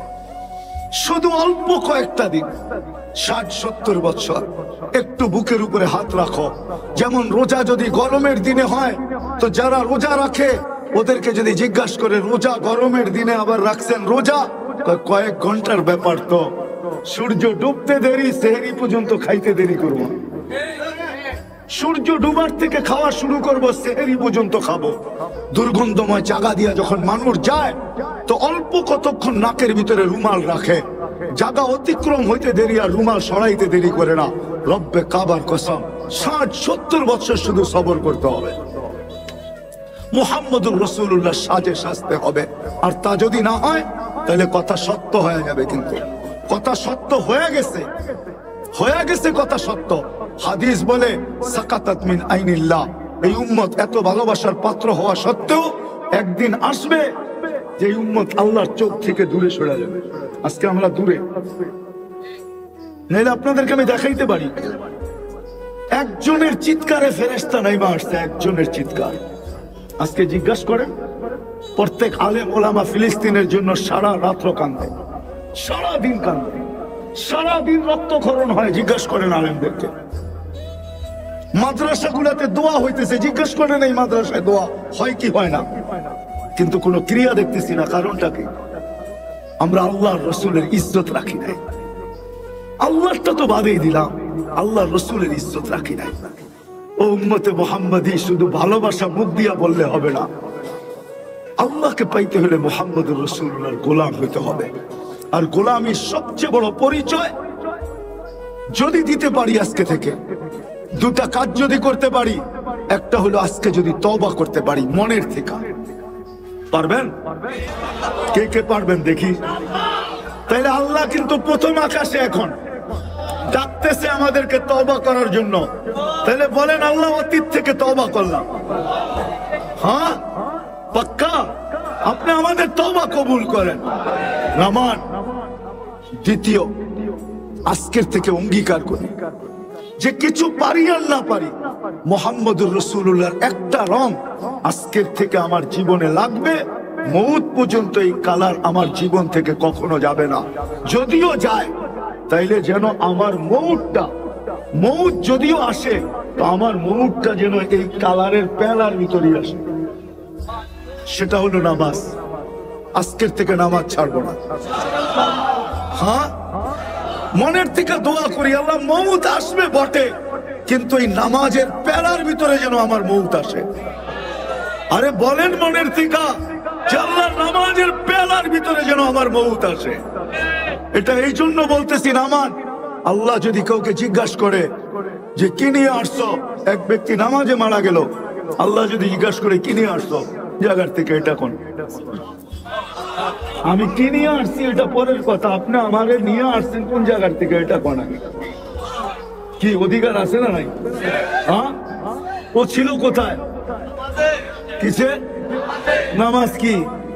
শুধু অল্প কয়েকটা দিন, ষাট সত্তর বছর, একটু বুকের উপরে হাত রাখো। যেমন রোজা যদি গরমের দিনে হয়, তো যারা রোজা রাখে ওদেরকে যদি জিজ্ঞাসা করে রোজা গরমের দিনে আবার রাখছেন রোজা, কয়েক ঘন্টার ব্যাপার, তো সূর্য ডুবতে দেরি, সেহরি পর্যন্ত খাইতে দেরি করবো। সূর্য ডুবার থেকে খাওয়া শুরু করবো, সেহরি পর্যন্ত খাবো। দুর্গন্ধময় জায়গা দিয়া যখন মানুষ যায়, তো অল্প কতক্ষণ নাকের ভিতরে রুমাল রাখে, জায়গা অতিক্রম হইতে দেরি আর রুমাল সরাইতে দেরি করে না। রব্বে কাবার কসম, ষাট সত্তর বছর শুধু সবর করতে হবে, মুহাম্মদুর রাসূলুল্লাহ সাজে সাজতে হবে। আর তা যদি না হয় তাহলে কথা সত্য হয়ে যাবে। কিন্তু কথা সত্য হয়ে গেছে, হয়ে গেছে কথা সত্য। হাদিস বলে সাকাতাত মিন আইনিল্লাহ, এই উম্মত এত ভালোবাসার পাত্র হওয়া সত্ত্বেও একদিন আসবে যে উম্মত আল্লাহর চোখ থেকে দূরে সরে যাবে। আজকে আমরা দূরে, নাইলে আপনাদেরকে আমি দেখাইতে পারি একজনের চিৎকারে ফেরেশতা নাইমা আসছে, একজনের চিৎকার। আজকে জিজ্ঞাসা করেন, প্রত্যেক আলেম ওলামা ফিলিস্তিনের জন্য সারা রাত্র কান্দে, সারা দিন কান্দে, সারা দিন রক্তক্ষরণ হয়। জিজ্ঞাসা করেন আলেমদেরকে। মাদ্রাসাগুলোতে দোয়া হইতেছে, জিজ্ঞাসা করেন এই মাদ্রাসায় দোয়া হয় কি হয় না, কিন্তু কোনো ক্রিয়া দেখতেছি না। কারণটা কি? আমরা আল্লাহর রসুলের ইজ্জত রাখি নাই। আল্লাহটা তো বাদেই দিলাম, আল্লাহর রসুলের ইজ্জত রাখি নাই। ও উম্মতে মুহাম্মাদি, শুধু ভালোবাসা মুখ দিয়া বললে হবে না, আল্লাহকে পাইতে হলে মুহাম্মদুর রাসূলুল্লাহর গোলাম হইতে হবে। আর গোলামীর সবচেয়ে বড় পরিচয় যদি দিতে পারি আজকে থেকে, দুটা কাজ যদি করতে পারি, একটা হলো আজকে যদি তওবা করতে পারি মনের থেকে। পারবেন? কে কে পারবেন দেখি? তাইলে আল্লাহ কিন্তু প্রথম আকাশে এখন ডাকতেছে আমাদেরকে তওবা করার জন্য। তাহলে বলেন আল্লাহ অতীত থেকে তওবা করলাম। হ্যাঁ পাক্কা? আপনি আমাদের তওবা কবুল করেন। নামান দ্বিতীয়, আজকের থেকে অঙ্গীকার করি যে কিছু পারি আর না পারি, মুহাম্মদুর রাসূলুল্লাহর একটা রং আজকের থেকে আমার জীবনে লাগবে। মৌত পর্যন্ত এই কালার আমার জীবন থেকে কখনো যাবে না। যদিও যায় তাইলে যেন আমার মৌতটা, মৌত যদিও আসে তো আমার মৌতটা যেন এই কালারের পেলার ভিতরে আসে। সেটা হলো নামাজ। আজকের থেকে নামাজ ছাড়বো না। হ্যাঁ, মনের থেকে দোয়া করি আল্লাহ মৌত আসবে বটে, কিন্তু এই নামাজের পেলার ভিতরে যেন আমার মৌত আসে। আরে বলেন মনের থেকে যে আল্লাহ নামাজের পেলার ভিতরে যেন আমার মৌত আসে। এটা এই জন্য বলতেছি, নামাজ আল্লাহ যদি কাউকে জিজ্ঞাসা করে যে কি নিয়ে আসছো, এক ব্যক্তি নামাজে মারা গেল, আল্লাহ যদি জিজ্ঞাসা করে কি নিয়ে আসছো, জায়গার থেকে এটা কোন, আমি কি নিয়ে আসছি এটা পরের কথা, আপনি আমারে নিয়ে আসছেন কোন জায়গার থেকে এটা কোন, কি অধিকার আছে না নাই? হ্যাঁ, ও ছিল কোথায়? কিসে? নামাজ কি?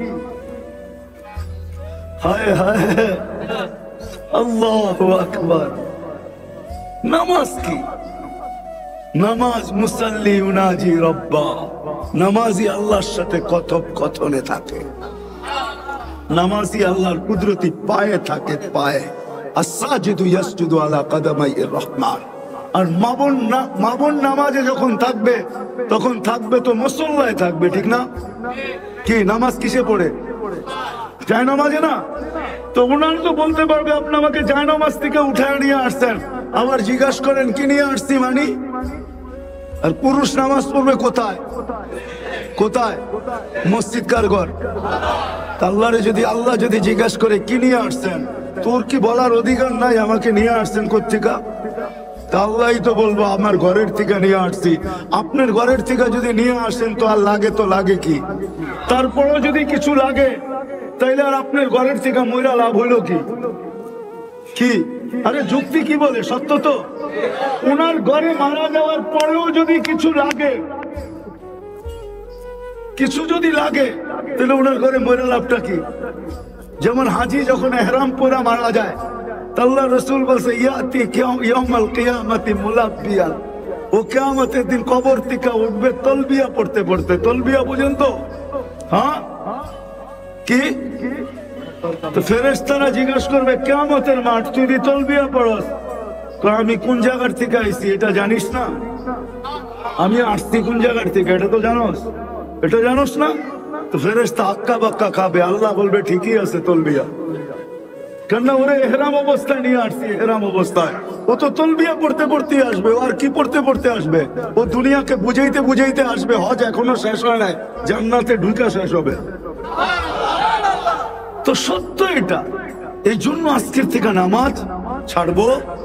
হায় হায়, আল্লাহু আকবার। নামাজ কি? নামাজ মুসাল্লি উনাজি রব্বা, নামাজি আল্লাহর সাথে কথোপকথনে থাকে, নামাজি আল্লাহর কুদরতি পায়ে থাকে, পায়ে। আস-সাজিদু ইয়াসজুদু আলা কাদামাইর রহমান। আর মাবন না, মাবন নামাজে যখন থাকবে তখন থাকবে তো মুসল্লায় থাকবে, ঠিক না? কি নামাজ কিসে পড়ে? যায় নামাজে না? তো ওনারা তো বলতে পারবে আপনি আমাকে যায় নামাজ থেকে উঠায় নিয়ে আসছেন, আবার জিজ্ঞাসা করেন কি নিয়ে আসছি মানি? আর পুরুষ নামাজ পড়বে কোথায়? কোথায়? মসজিদ কার ঘর? আল্লাহরে যদি আল্লাহ যদি জিজ্ঞাসা করে কি নিয়ে আসছেন, তোর কি বলার অধিকার নাই আমাকে নিয়ে আসছেন কোত্থেকা? তা আল্লাহই তো বলবো আমার ঘরের থেকে নিয়ে আসছি। আপনার ঘরের থেকে যদি নিয়ে আসেন তো আর লাগে তো লাগে কি? তারপরও যদি কিছু লাগে তাইলে আর আপনার ঘরের থেকে মইরা লাভ হইলো কি? কি আরে যুক্তি কি বলে? সত্য তো। ওনার ঘরে মারা যাওয়ার পরেও যদি কিছু লাগে, কিছু যদি লাগে তাহলে ওনার ঘরে মইরা লাভটা কি? যেমন হাজি যখন এহরাম পরা মারা যায়, আল্লাহ রসুল বলছে ইয়াতি ইয়াউমাল কিয়ামতি মুলাব্বিয়ান, ও কিয়ামতের দিন কবর থেকে উঠবে তলবিয়া পড়তে পড়তে। তলবিয়া বুঝেন তো? হ্যাঁ কি? তো ফেরেশতারা জিজ্ঞাসা করবে কিয়ামতের মাঠ তুই দি তলবিয়া পড়স? তো আমি কোন জায়গার থেকে আইছি এটা জানিস না? আমি আসছি কোন জায়গার থেকে এটা তো জানোস? এটা জানোস না? তো ফেরেশতা আক্কা বাক্কা খাবে, আল্লাহ বলবে ঠিকই আছে তলবিয়া। কেন ওরে এহরাম অবস্থায় নিয়ে আসছি, এহরাম অবস্থায়। ও তো তলবিয়া পড়তে পড়তে আসবে, আর কি পড়তে পড়তে আসবে? ও দুনিয়াকে বুঝাইতে বুঝাইতে আসবে। হজ এখনো শেষ হয় নাই, জান্নাতে ঢুকা শেষ হবে। তো সত্য এটা। এই জন্য আজকের থেকে নামাজ ছাড়বো